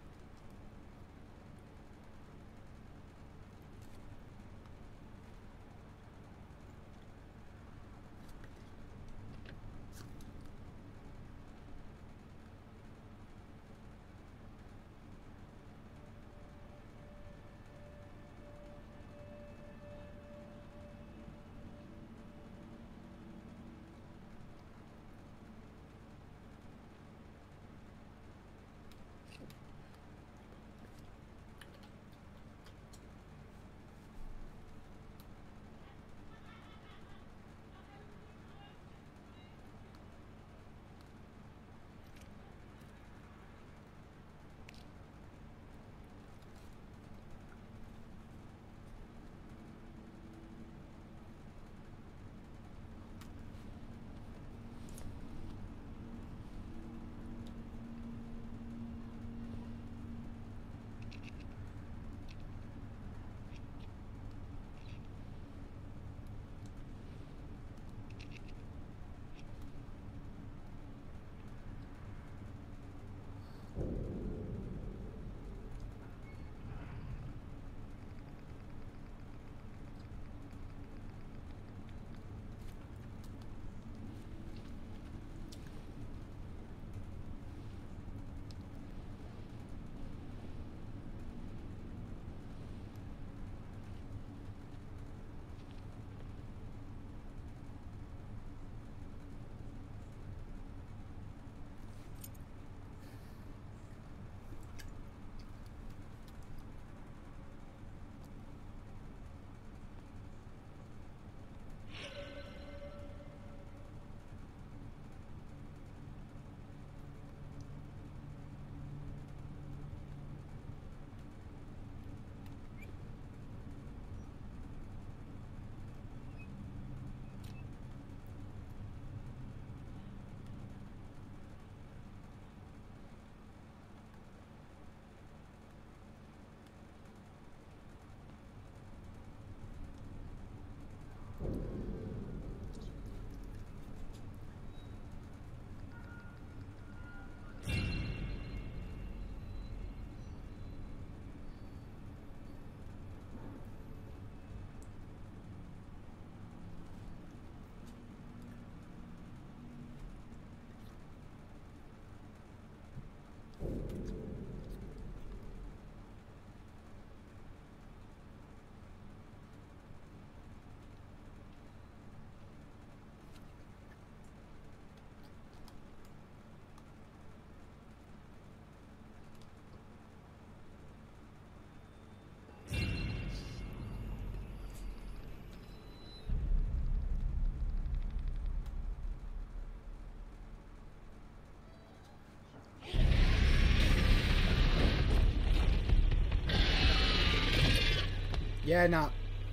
Yeah, nah.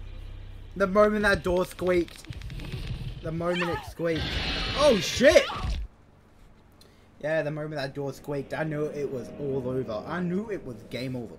The moment that door squeaked. The moment it squeaked. Oh, shit! Yeah, the moment that door squeaked, I knew it was all over. I knew it was game over.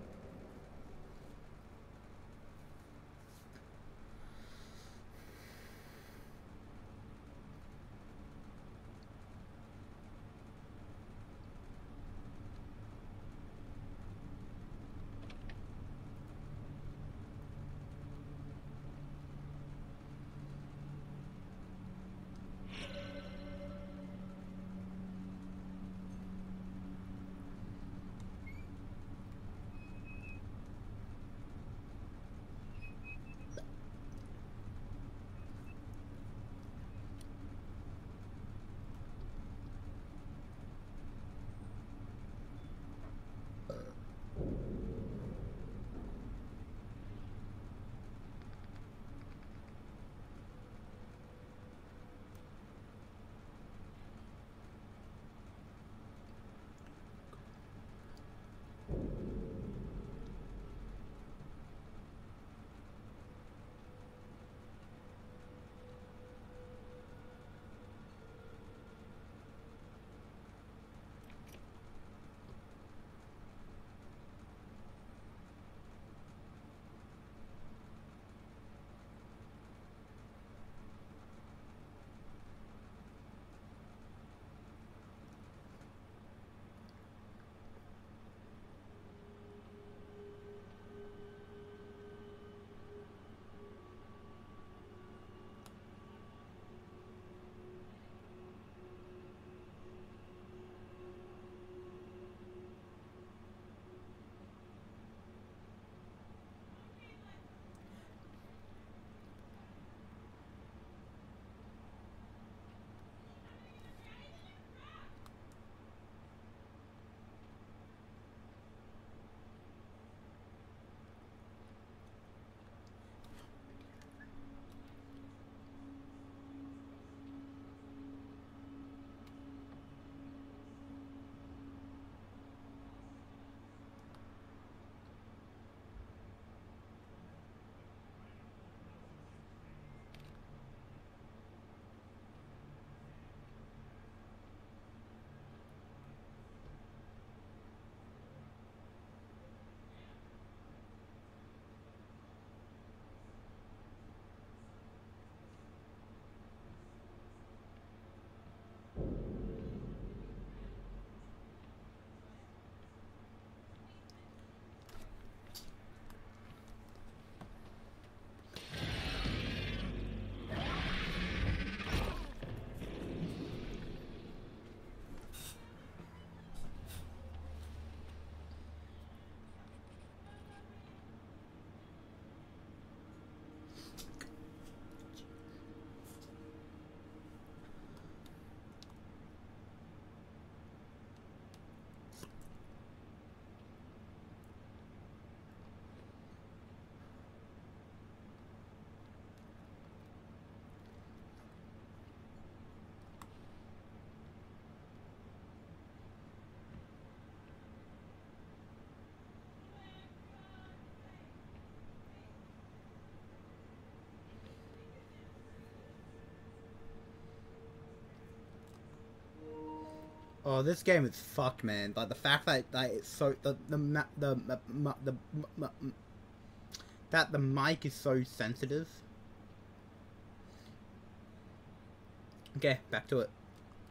Oh, this game is fucked, man. Like the fact that it's so that the mic is so sensitive. Okay, back to it.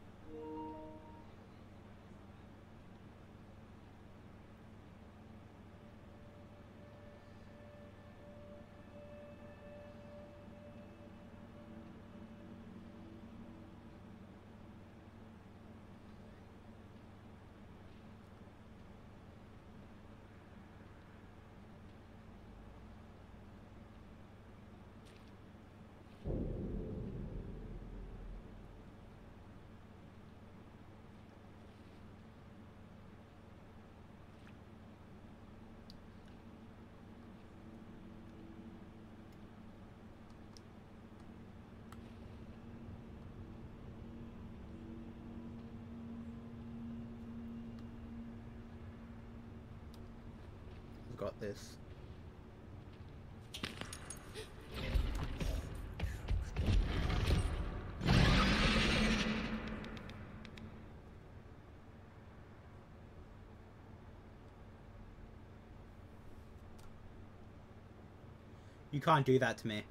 Got this. You can't do that to me.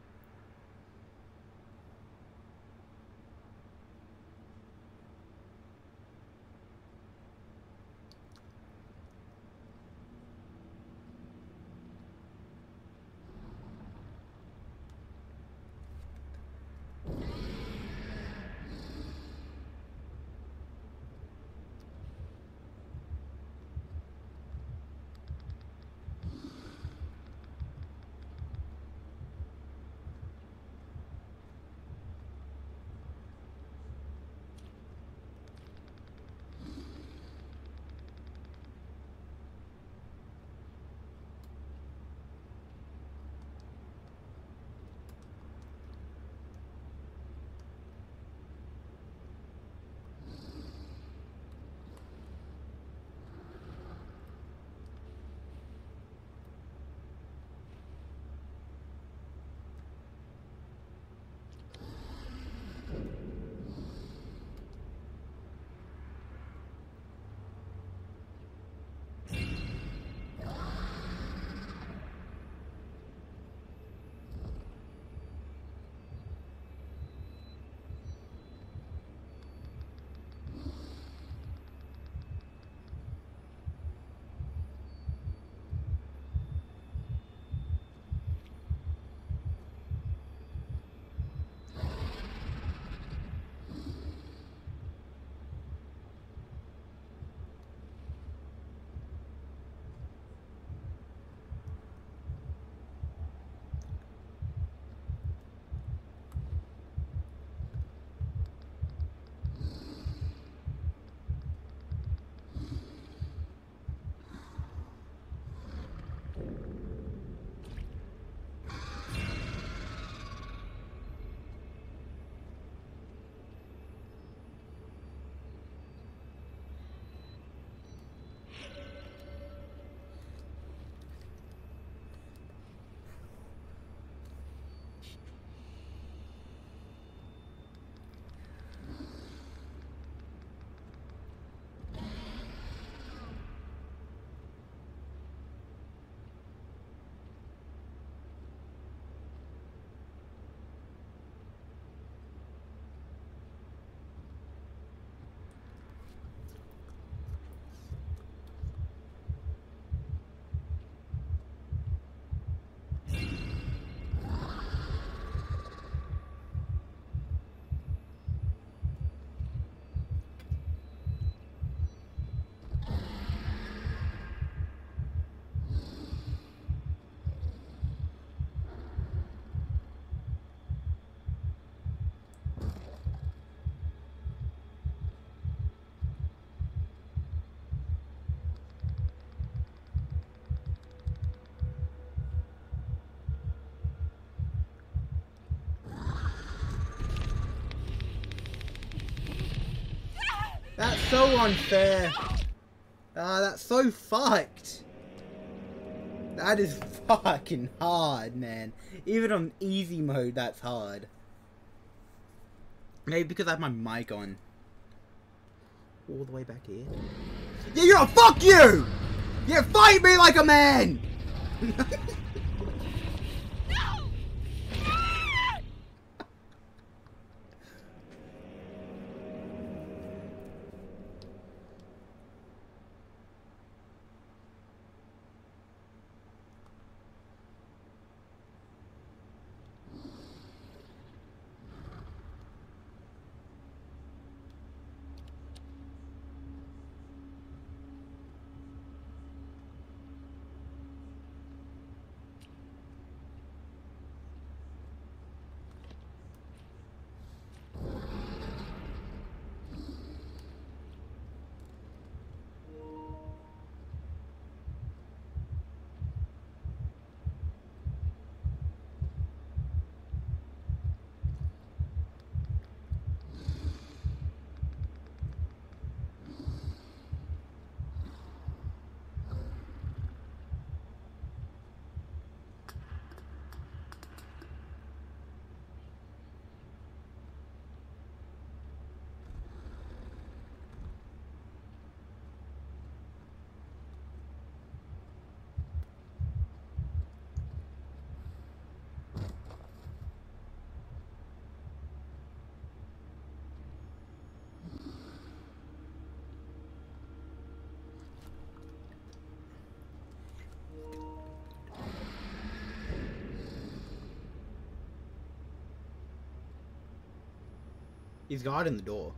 That's so unfair. That's so fucked. That is fucking hard, man. Even on easy mode, that's hard. Maybe because I have my mic on. all the way back here. Yeah, you know, fuck you! Yeah, fight me like a man! He's guarding the door.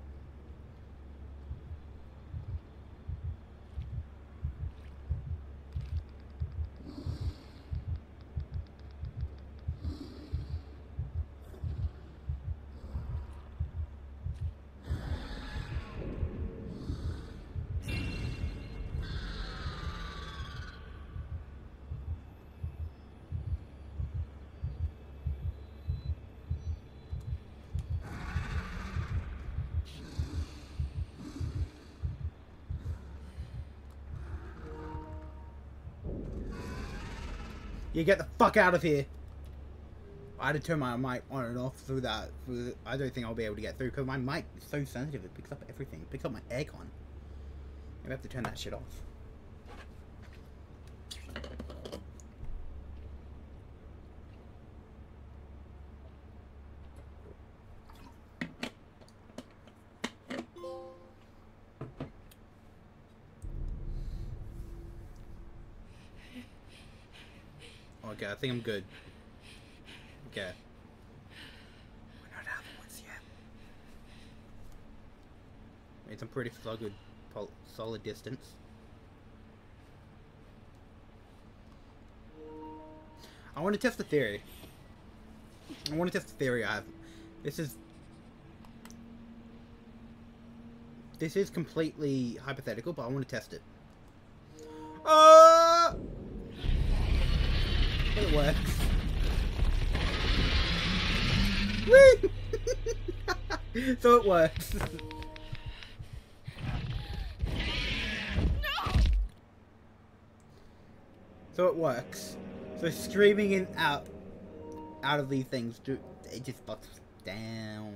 You get the fuck out of here. I had to turn my mic on and off through that. I don't think I'll be able to get through because my mic is so sensitive. It picks up everything. It picks up my aircon. I have to turn that shit off. Okay, I think I'm good. Okay. We're not out of the woods yet. Made some pretty solid distance. I want to test the theory. I have. This is completely hypothetical, but I want to test it. It works. Whee! So it works. No! So it works. So screaming in out of these things, it just bucks down.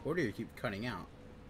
Audio keeps cutting out.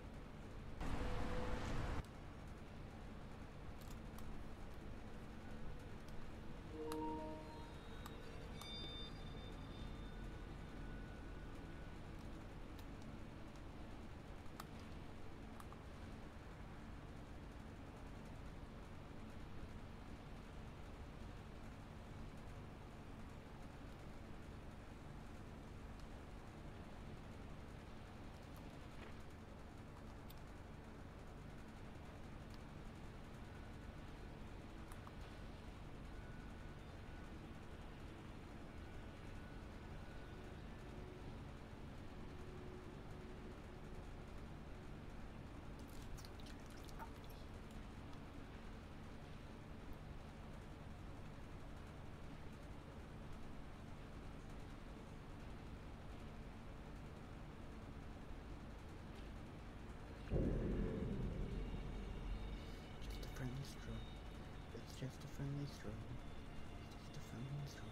Just a friendly stroll. It's just a friendly stroll. Just a friendly stroll.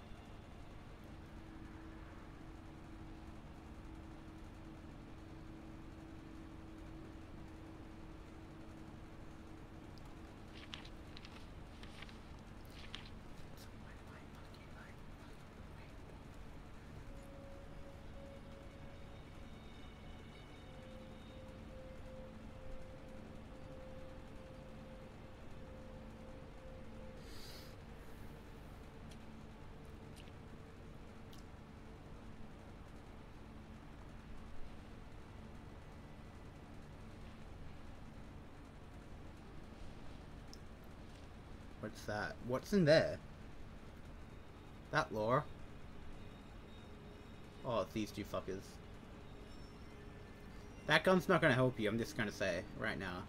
What's that? What's in there? That Laura? Oh, it's these two fuckers. That gun's not gonna help you, I'm just gonna say, right now.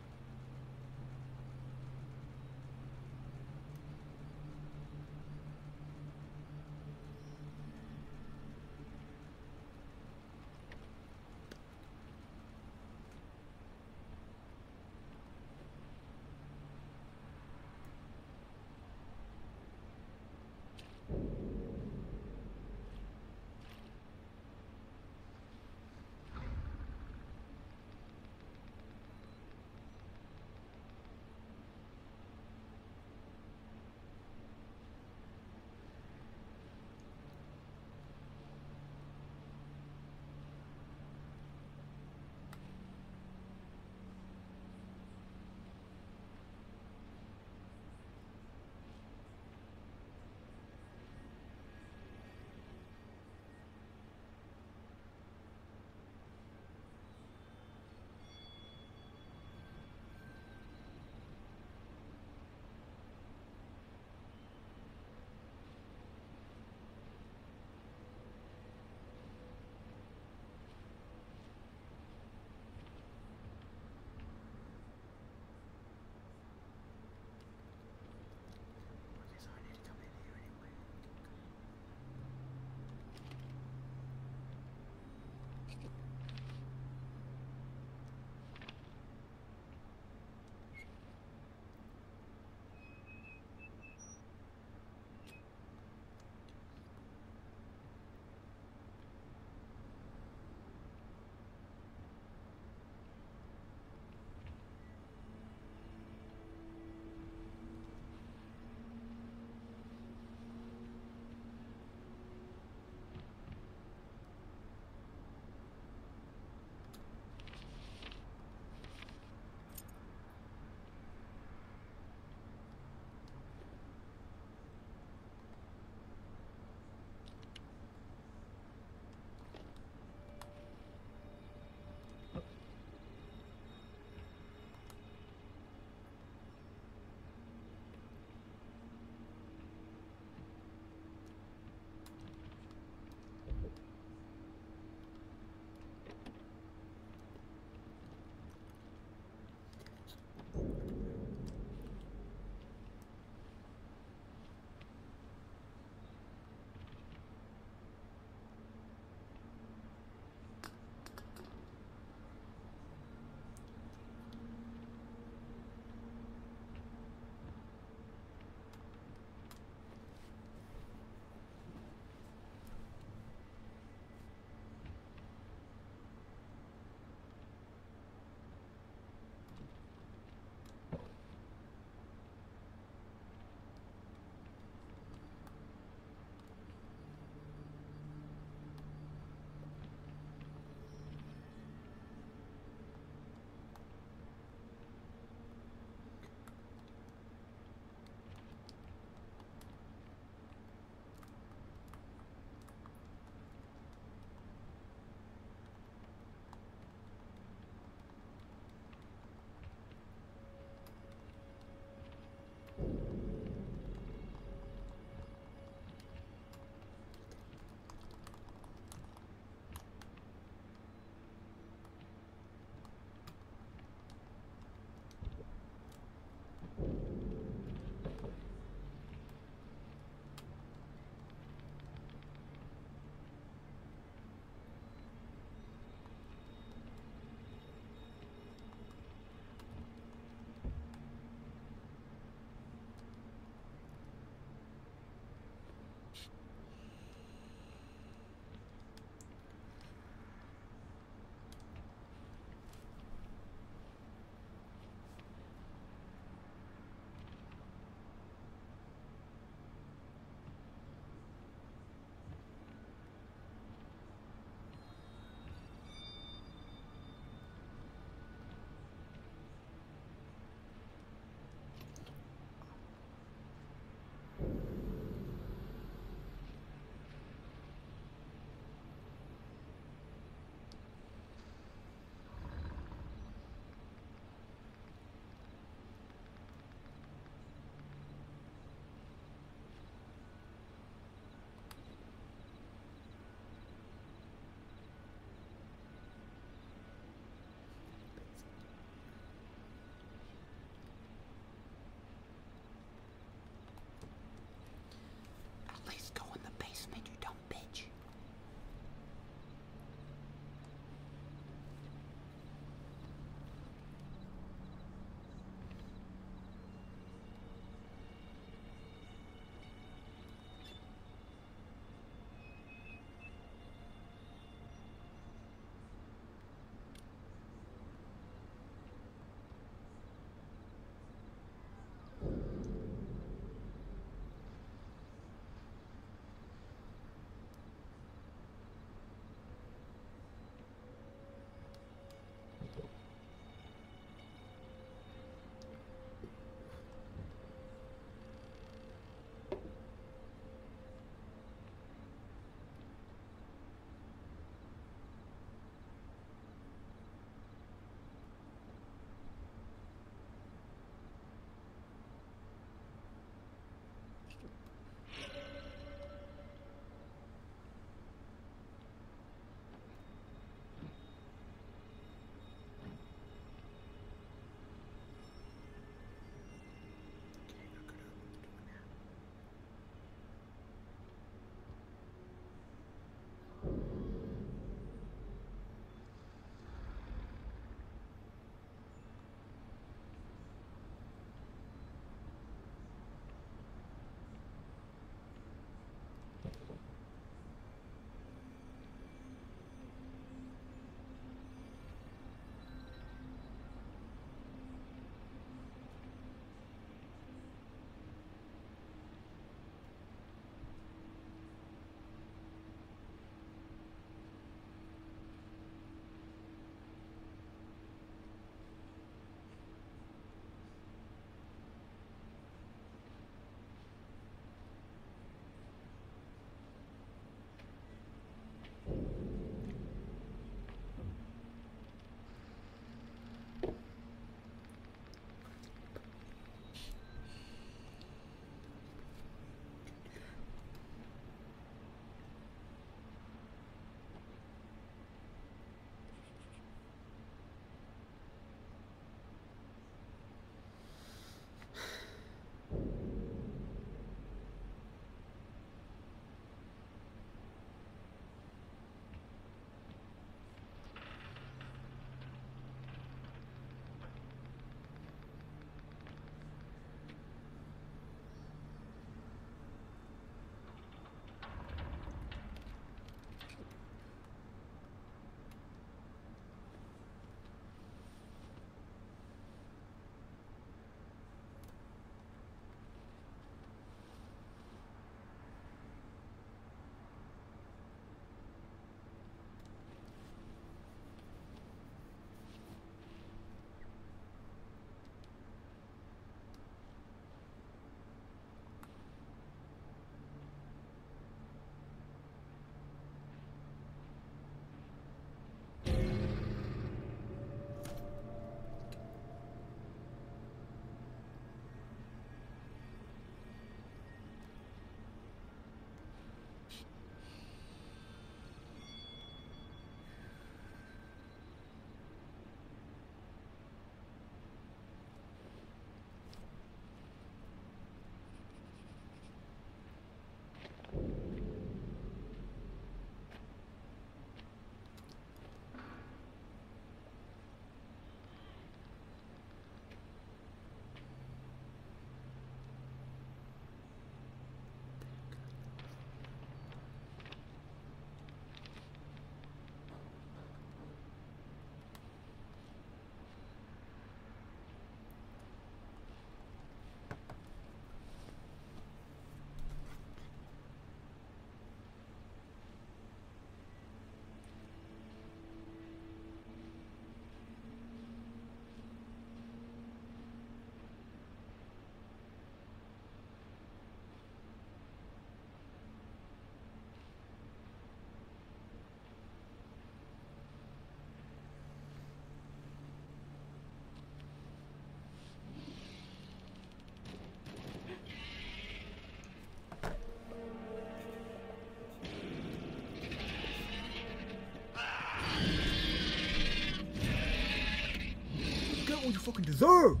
fucking deserve.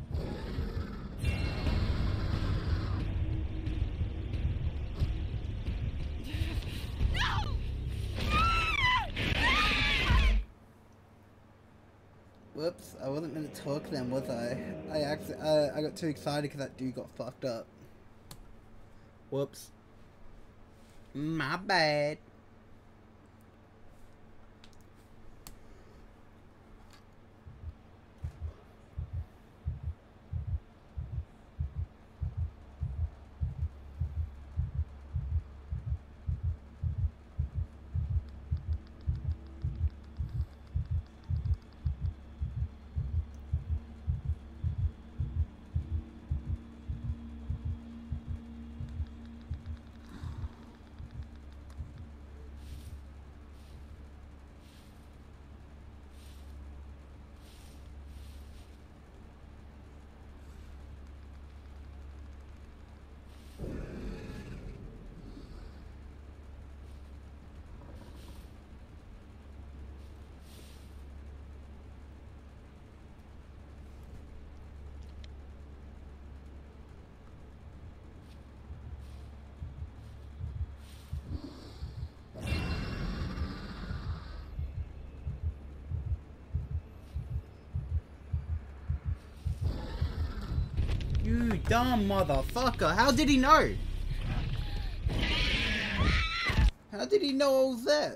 Whoops, I wasn't gonna talk then, was I? I got too excited because that dude got fucked up. Whoops. My bad. You dumb motherfucker. How did he know? How did he know I was there?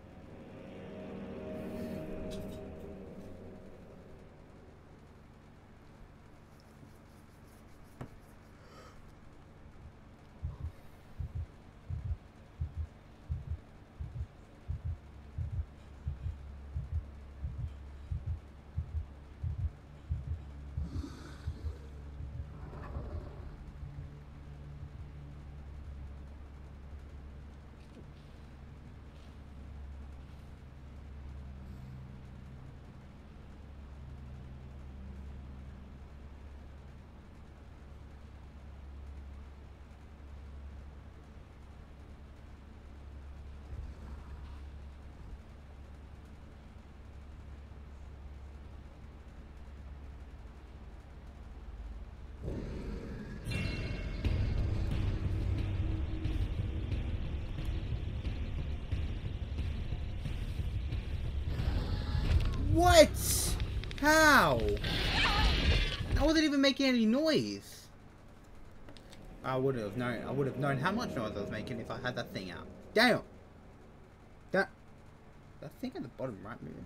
What? How? I wasn't even making any noise. I would have known how much noise I was making if I had that thing out. Damn. That thing at the bottom right moving.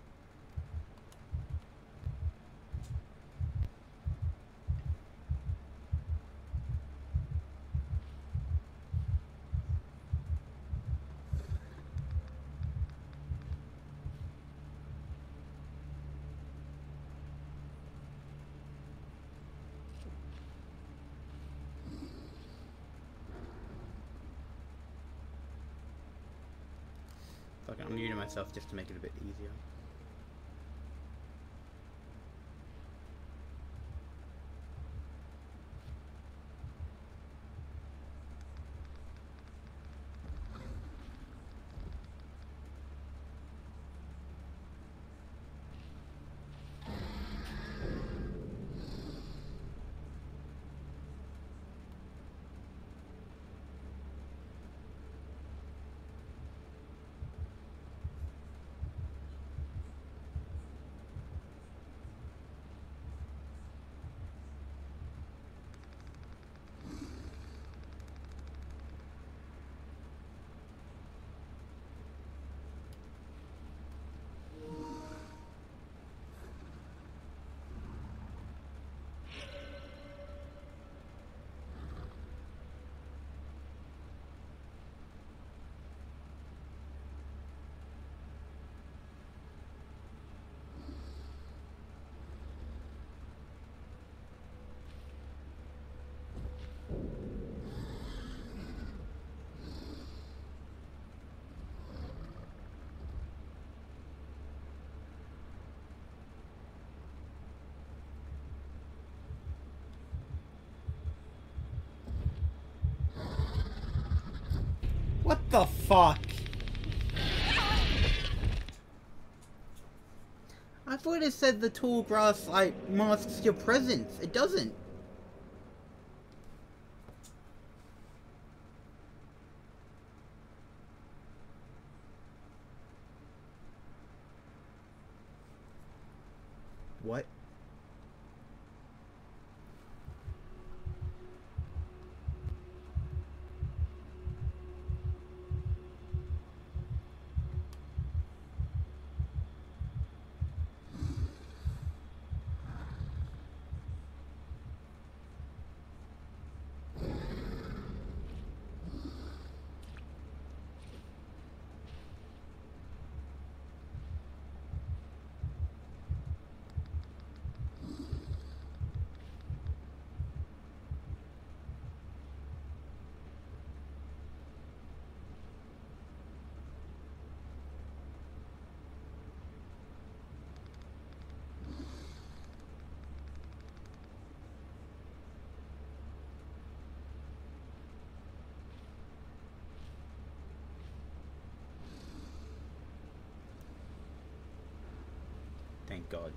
Fuck it, I'm muting myself just to make it a bit easier. What the fuck? I I thought it said the tall grass, like, masks your presence. It doesn't. What? Thank God.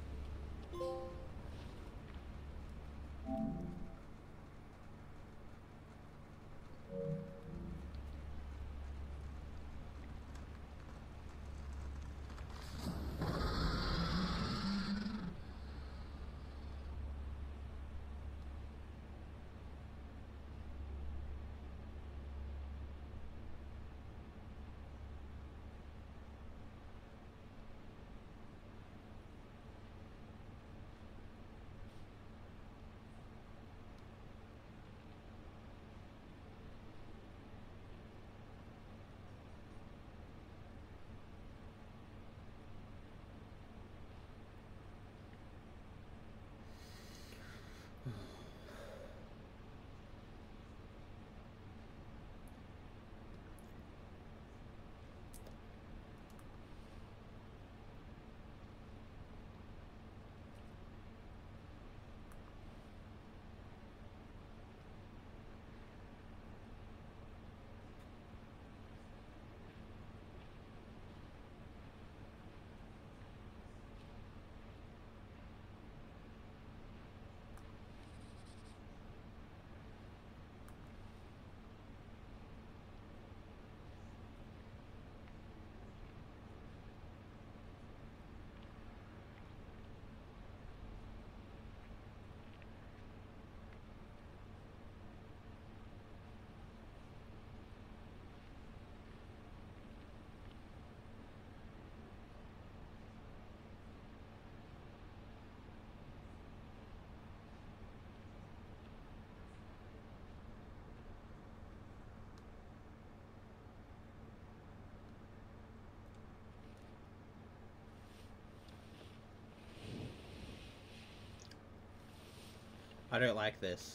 I don't like this.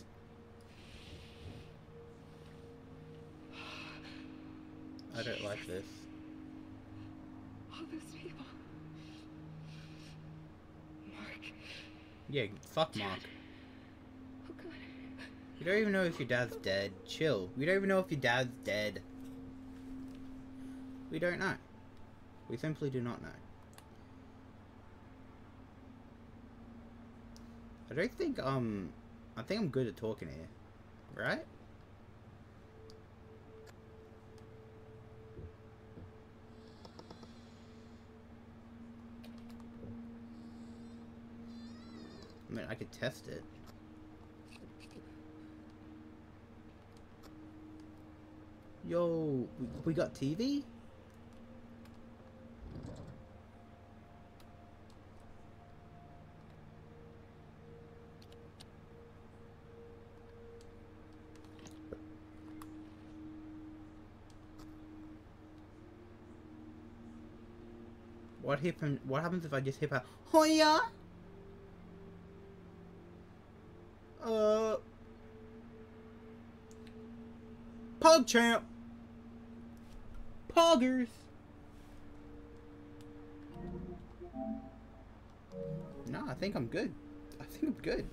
I don't like this. All those people. Mark. Yeah, fuck Mark. Oh God. We don't even know if your dad's dead. Chill. We don't even know if your dad's dead. We don't know. We simply do not know. I don't think, I think I'm good at talking here. Right? I mean, I could test it. Yo, we got TV? What happens if I just hit a Hoya? PogChamp! Poggers! No, I think I'm good. I think I'm good.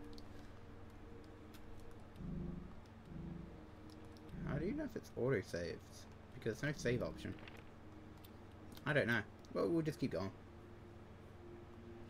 How do you know if it's auto-saves? Because there's no save option. I don't know. Well, we'll just keep going.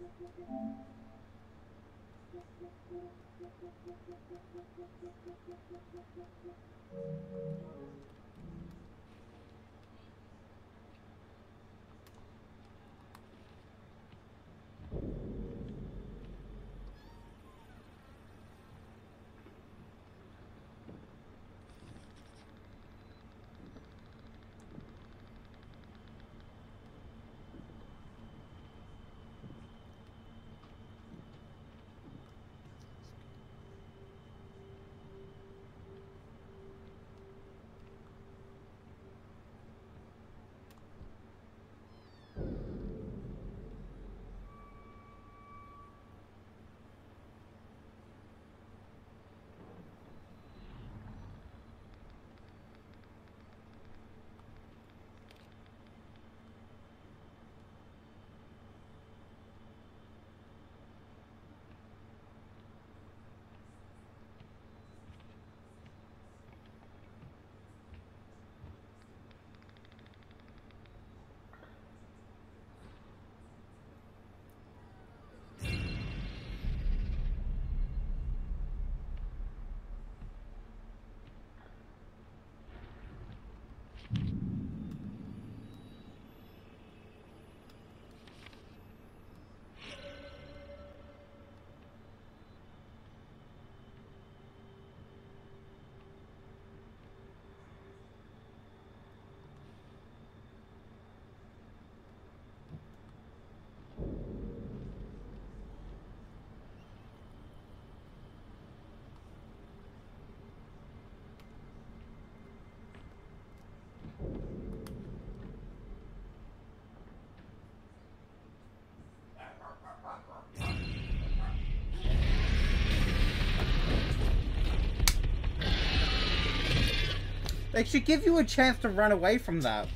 They should give you a chance to run away from that.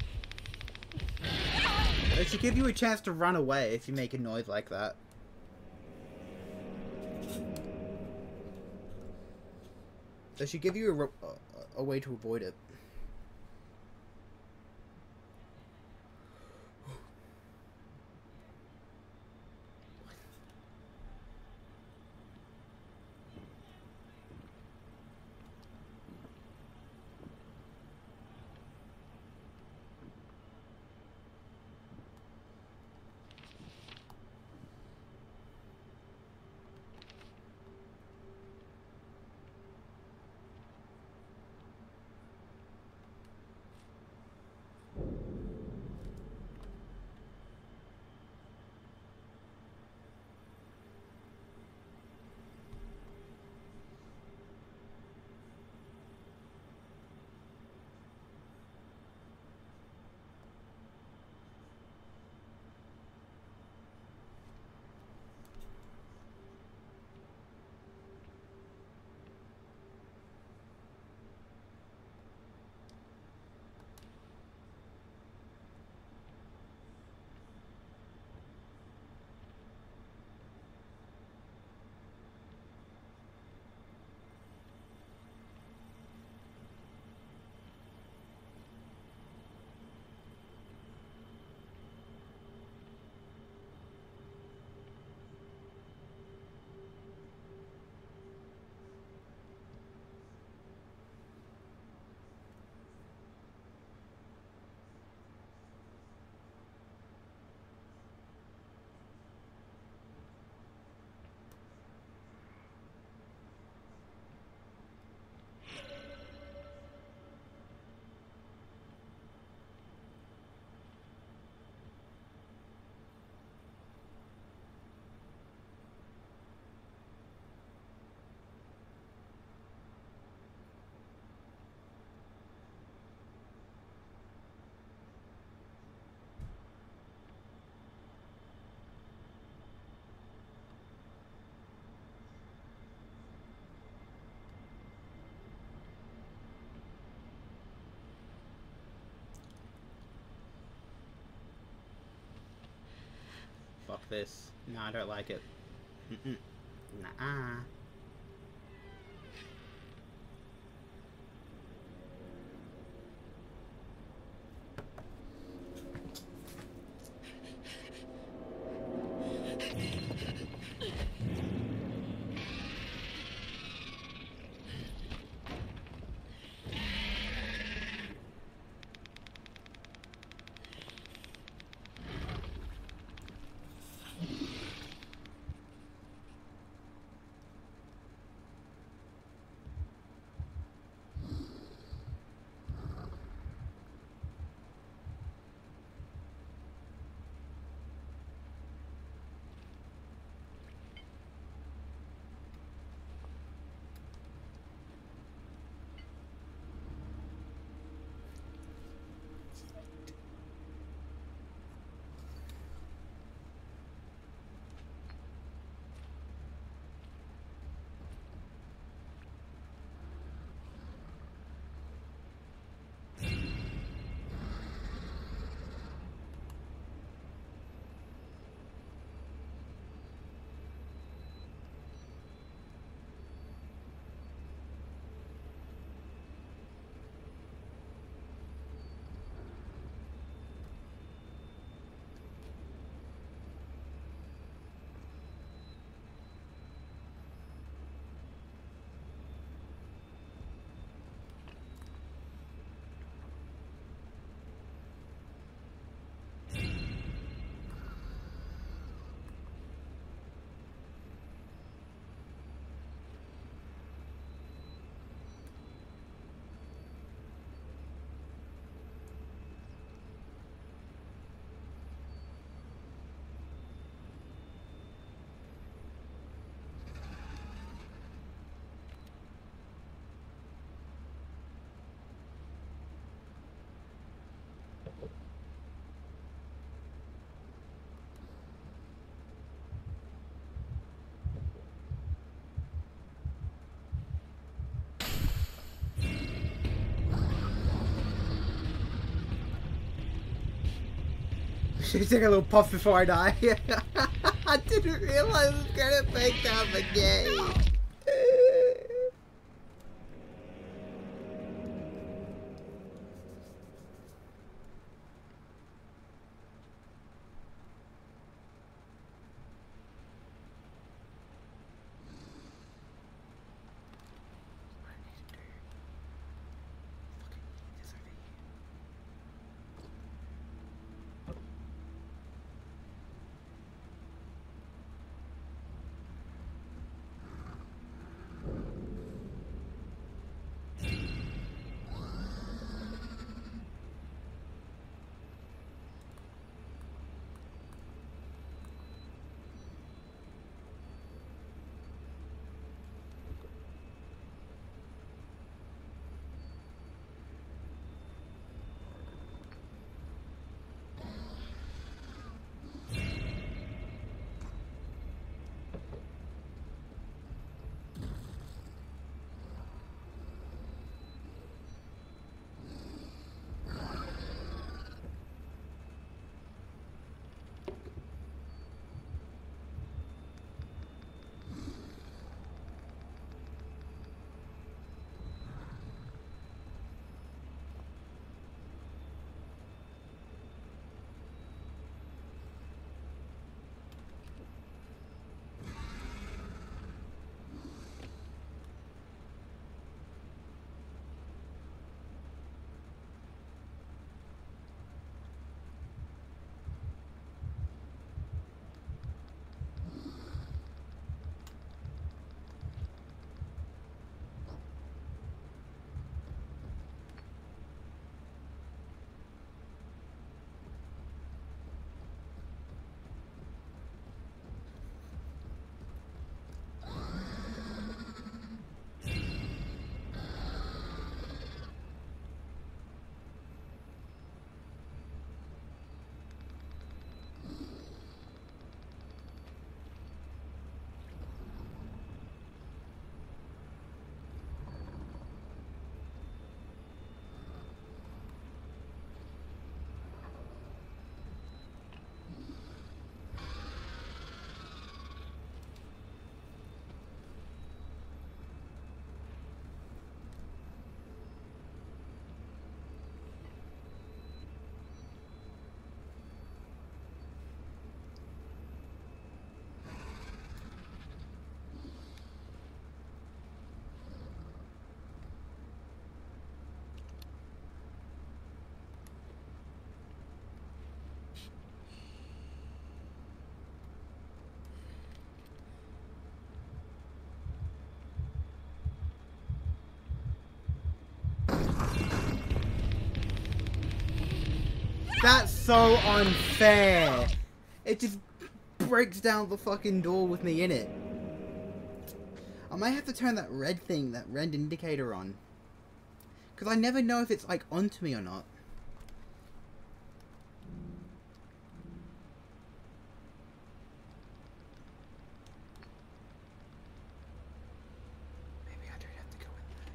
They should give you a chance to run away if you make a noise like that. They should give you a way to avoid it. Fuck this. No, I don't like it. Nah. Should take a little puff before I die. I didn't realize it was gonna take down the game. That's so unfair. It just breaks down the fucking door with me in it. I might have to turn that red thing, that red indicator on. Because I never know if it's like onto me or not. Maybe I don't have to go in there.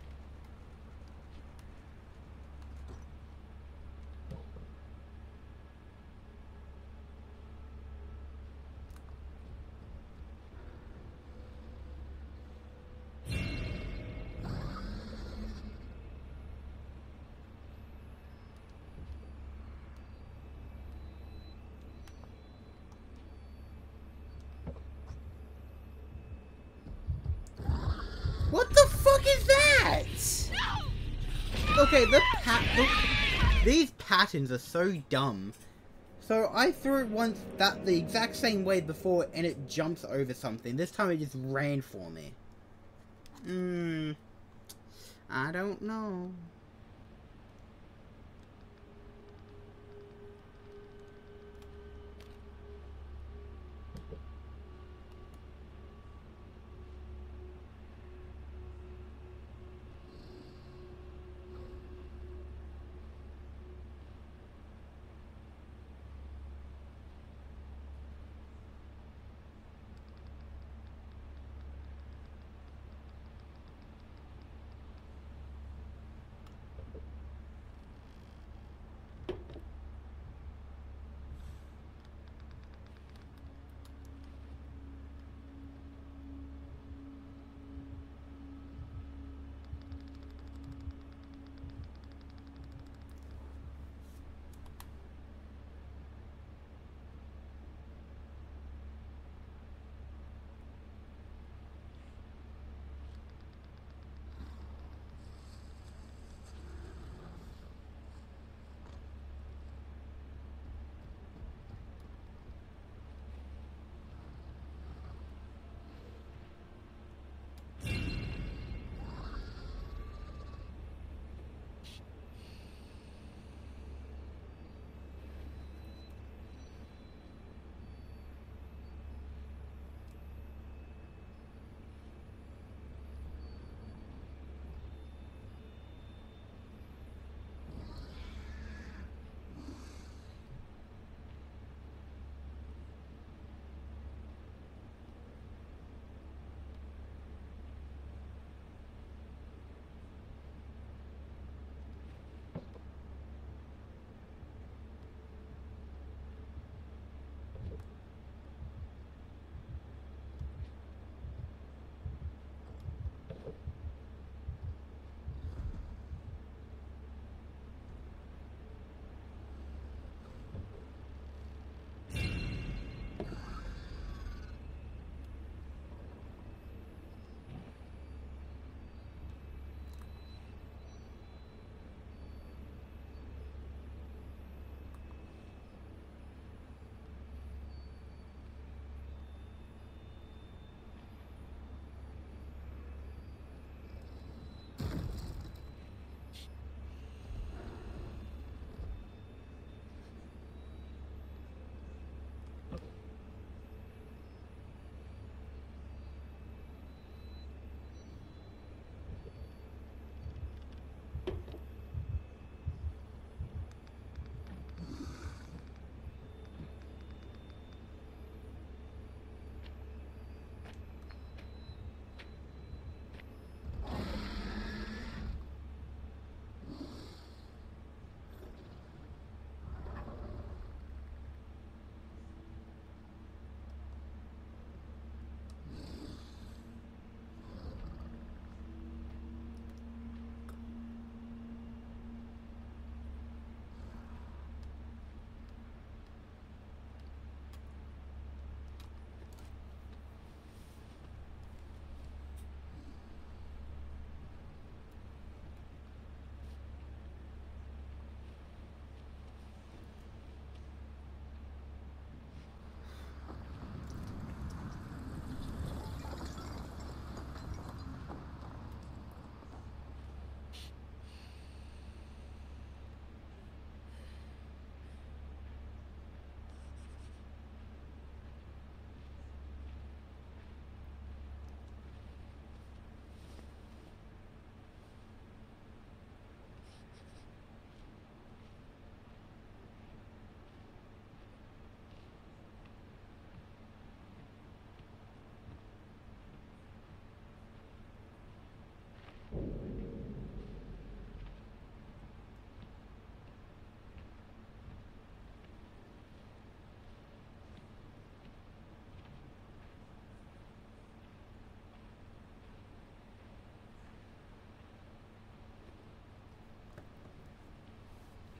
What the fuck is that? Okay, these patterns are so dumb. So I threw it once the exact same way before and it jumps over something. This time it just ran for me. I don't know.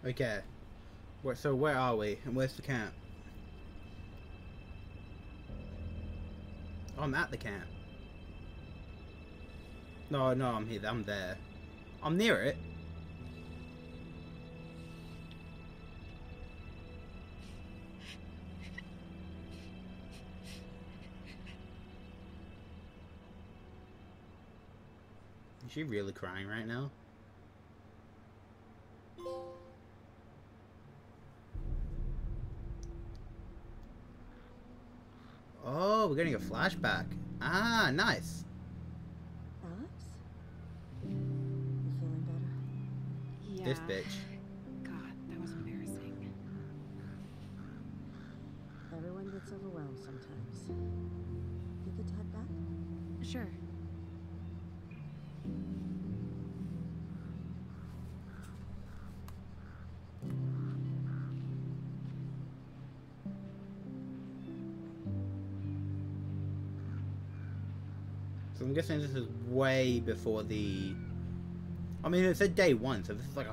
Okay. So where are we? And where's the camp? Oh, I'm at the camp. No, I'm here. I'm there. I'm near it. Is she really crying right now? Oh, we're getting a flashback. Ah, nice. Alex? You feeling better? Yeah. This bitch. God, that was embarrassing. Everyone gets overwhelmed sometimes. You could head back? Sure. So I'm guessing this is way before the... I mean, it said day 1, so this is like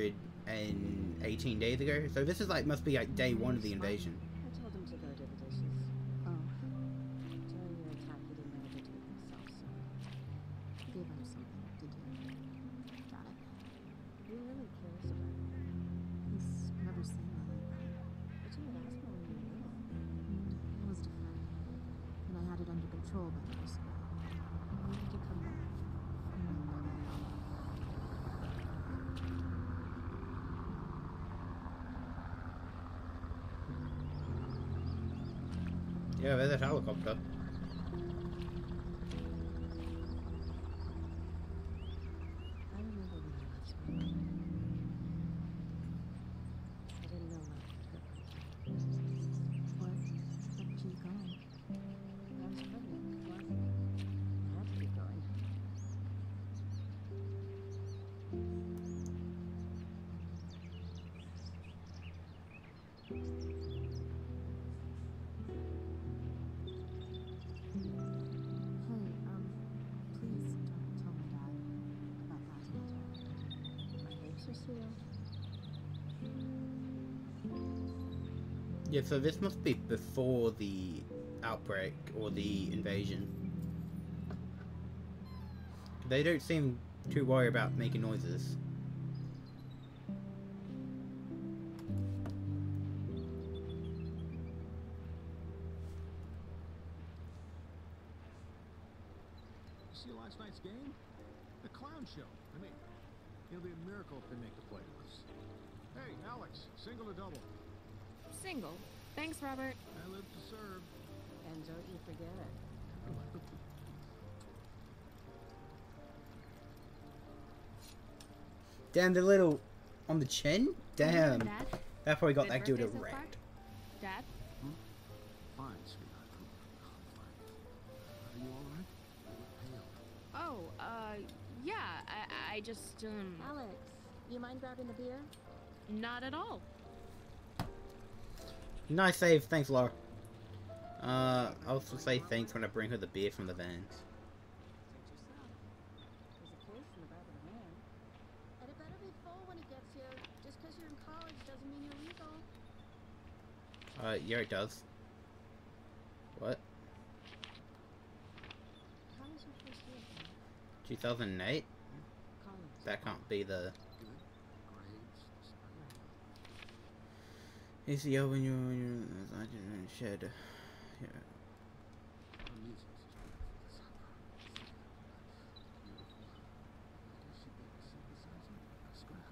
118 days ago. So this is like, must be like day 1 of the invasion. I told him to go do the dishes. Oh. During your attack, he didn't know what to do with himself, so... Gave him something to do. Got it. He really cares about you. He's never seen me like that. But you would ask me when you were little. I was different. And I had it under control by years ago. When did you come back? Yeah, there's a helicopter. I remember when you left me. I didn't know love could hurt like that. What kept you going? I was pregnant. What? I had to keep going. Hey, please don't tell my dad about last winter. My lips are sealed. Yeah, so this must be before the outbreak or the invasion. They don't seem too worried about making noises. See last night's game? The clown show. I mean, it'll be a miracle if they make the playoffs. Hey, Alex, single or double? Single. Thanks, Robert. I live to serve. And don't you forget it. Damn, the little... on the chin? Damn. Dad? That probably got Good that dude birthday so far? erect. Dad? Fine, sweetheart. I'm fine. Are you all right? You look pale. Oh, yeah. I just, Alex, you mind grabbing the beer? not at all. Nice save, thanks Laura. I'll also say thanks when I bring her the beer from the vans. There's a case in the back of the van. And it better be full when it gets here. Just because you're in college doesn't mean you're legal. Yeah it does. What? How was your first year, Ben? 2008? College. That can't be the... Good. Grades. ACO when you're I didn't shed. Yeah. Our music's just beautiful. I guess she did the synthesizer. Scrap.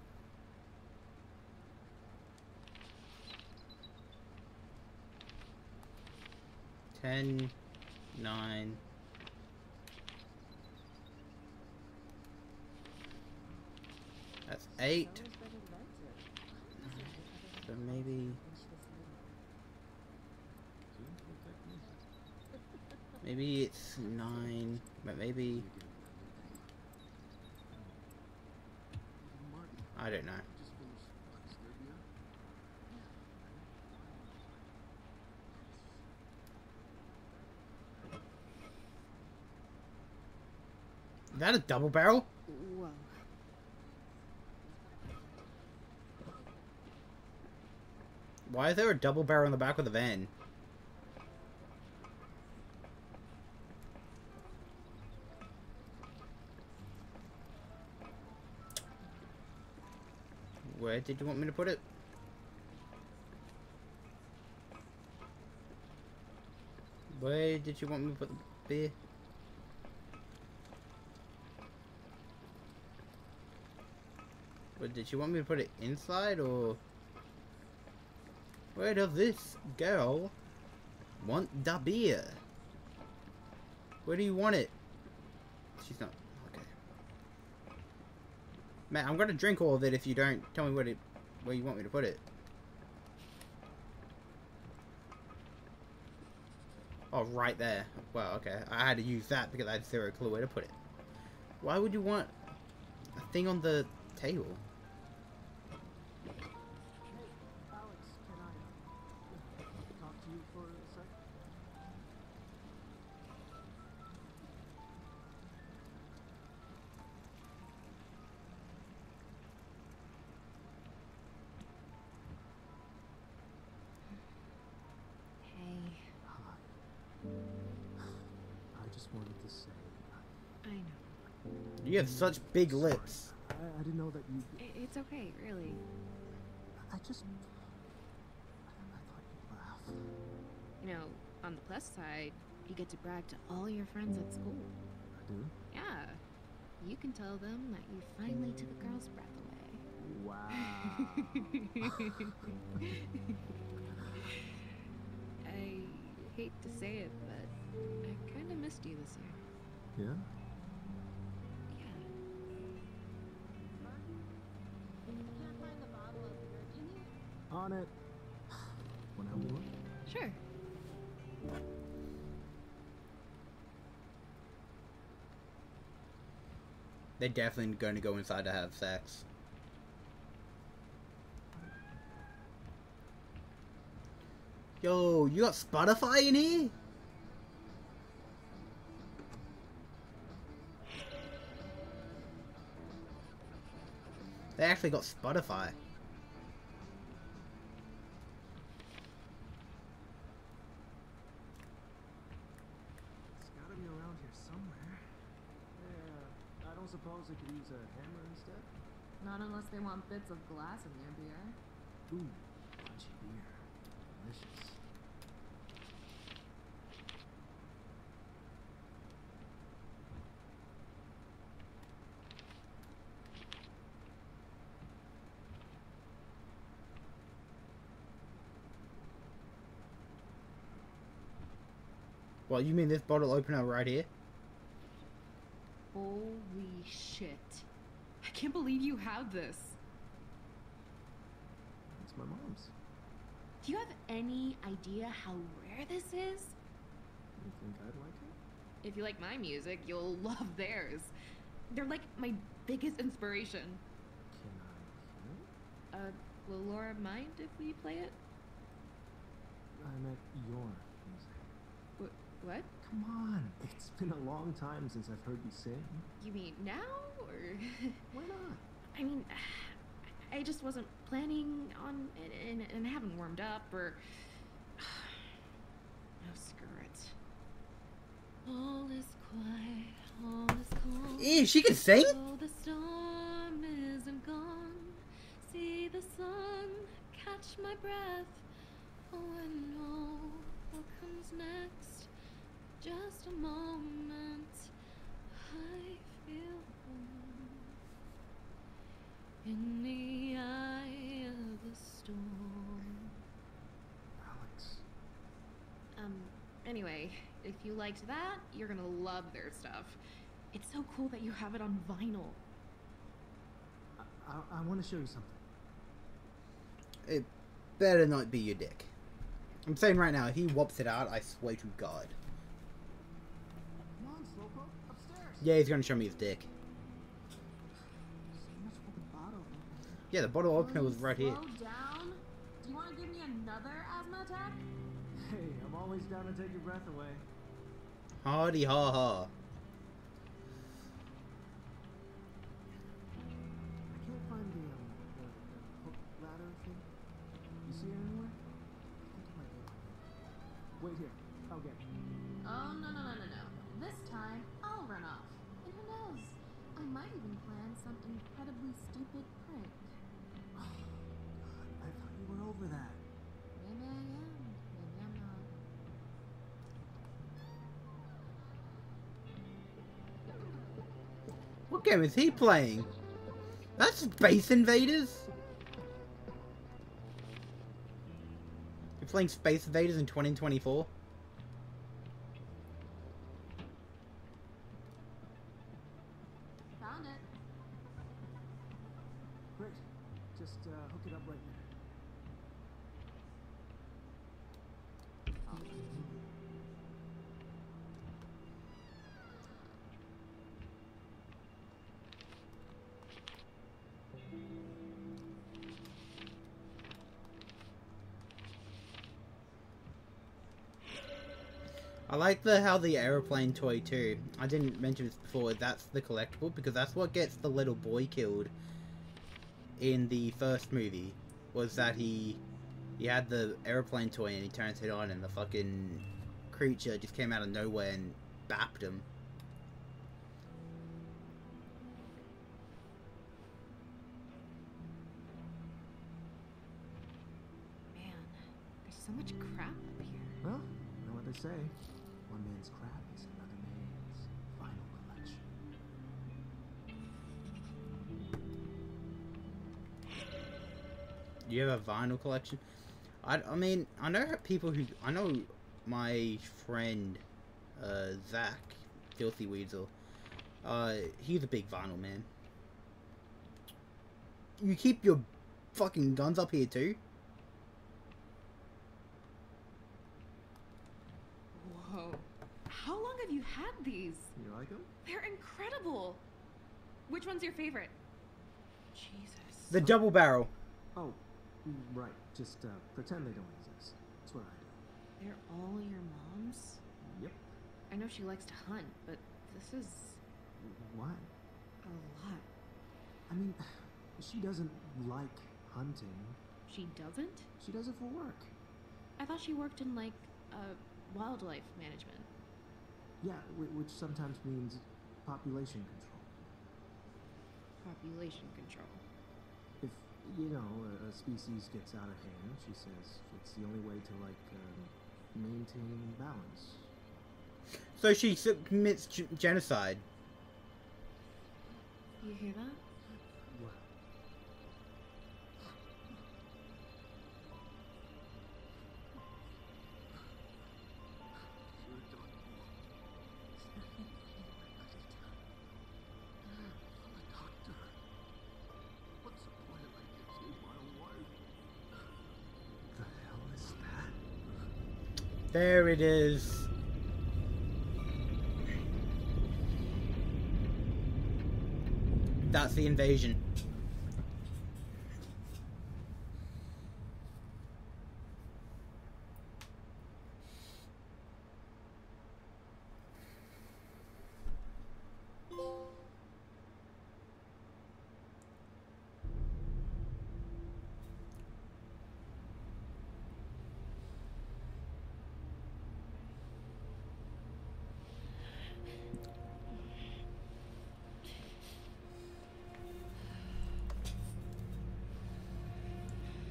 10, 9. That's 8. That was better than I did. So maybe... maybe it's 9. But maybe... I don't know. Just finished his third year. Is that a double barrel? Whoa. Why is there a double barrel in the back of the van? Where did you want me to put it? Where did you want me to put the beer? Where did you want me to put it inside, or where does this girl want the beer? Where do you want it? She's not okay. Man, I'm gonna drink all of it if you don't tell me where you want me to put it. Oh, right there. Well, okay. I had to use that because I had zero clue where to put it. Why would you want a thing on the table? Alex, can I talk to you for a sec? Hey, Hi. I just wanted to say, I know. You have such big lips. I didn't know that you... It's okay, really. I just... I thought you'd laugh. You know, on the plus side, you get to brag to all your friends at school. I do? Yeah. You can tell them that you finally took a girl's breath away. Wow. I hate to say it, but I kind of missed you this year. Yeah? Yeah. Can't find the bottle of beer, can you? On it. Wanna help me look? Sure. They're definitely going to go inside to have sex. Yo, you got Spotify in here? They actually got Spotify. It's gotta be around here somewhere. Yeah, I don't suppose I could use a hammer instead? Not unless they want bits of glass in their beer. Ooh, punchy beer. Delicious. Well, you mean this bottle opener right here? Holy shit. I can't believe you have this. It's my mom's. Do you have any idea how rare this is? You think I'd like it? If you like my music, you'll love theirs. They're like my biggest inspiration. Can I hear it? Will Laura mind if we play it? I meant your music. What? Come on. It's been a long time since I've heard you sing. You mean now, or? Why not? I mean, I just wasn't planning on it, and I haven't warmed up, or... No, screw it. All is quiet, all is calm. Ew, she can sing? Oh, the storm isn't gone. See the sun catch my breath. Oh, I know what comes next. Just a moment. I feel home in the eye of the storm. Alex. Anyway, if you liked that, you're gonna love their stuff. It's so cool that you have it on vinyl. I want to show you something. It better not be your dick. I'm saying right now, if he whops it out, I swear to God. Come on, Slowpoke. Upstairs. Yeah, he's gonna show me his dick. So much for the bottle opener. Yeah, the bottle opener was right here. Slow down. Do you want to give me another asthma attack? Hey, I'm always down to take your breath away. Hardy ha ha. I can't find the hook ladder thing. You see it anywhere? Oh, no, no, no, no, no. This time, I'll run off. And who knows? I might even plan some incredibly stupid prank. Oh, God, I thought you were over that. Maybe I am. Maybe I'm not. What game is he playing? That's Space Invaders? You're playing Space Invaders in 2024? Found it. Great. Just hook it up right now. I like how the aeroplane toy too. I didn't mention this before. That's the collectible because that's what gets the little boy killed in the first movie. Was that he had the aeroplane toy and he turns it on and the fucking creature just came out of nowhere and bapped him. Man, there's so much crap up here. Well, you know what they say. One man's crap is another man's final collection. You have a vinyl collection? I mean, I know my friend, Zach, Filthy Weasel, he's a big vinyl man. You keep your fucking guns up here too? Whoa. How long have you had these? You like them? They're incredible. Which one's your favorite? Jesus. The double barrel. Oh, right. Just pretend they don't exist. That's what I do. They're all your mom's? Yep. I know she likes to hunt, but this is Why? a lot. I mean, she doesn't like hunting. She doesn't? She does it for work. I thought she worked in, like, wildlife management. Yeah, which sometimes means population control. Population control. If, you know, a species gets out of hand, she says it's the only way to, like, maintain balance. So she commits genocide. You hear that? What? There it is. That's the invasion.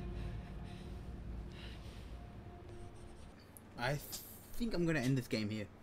I think I'm gonna end this game here.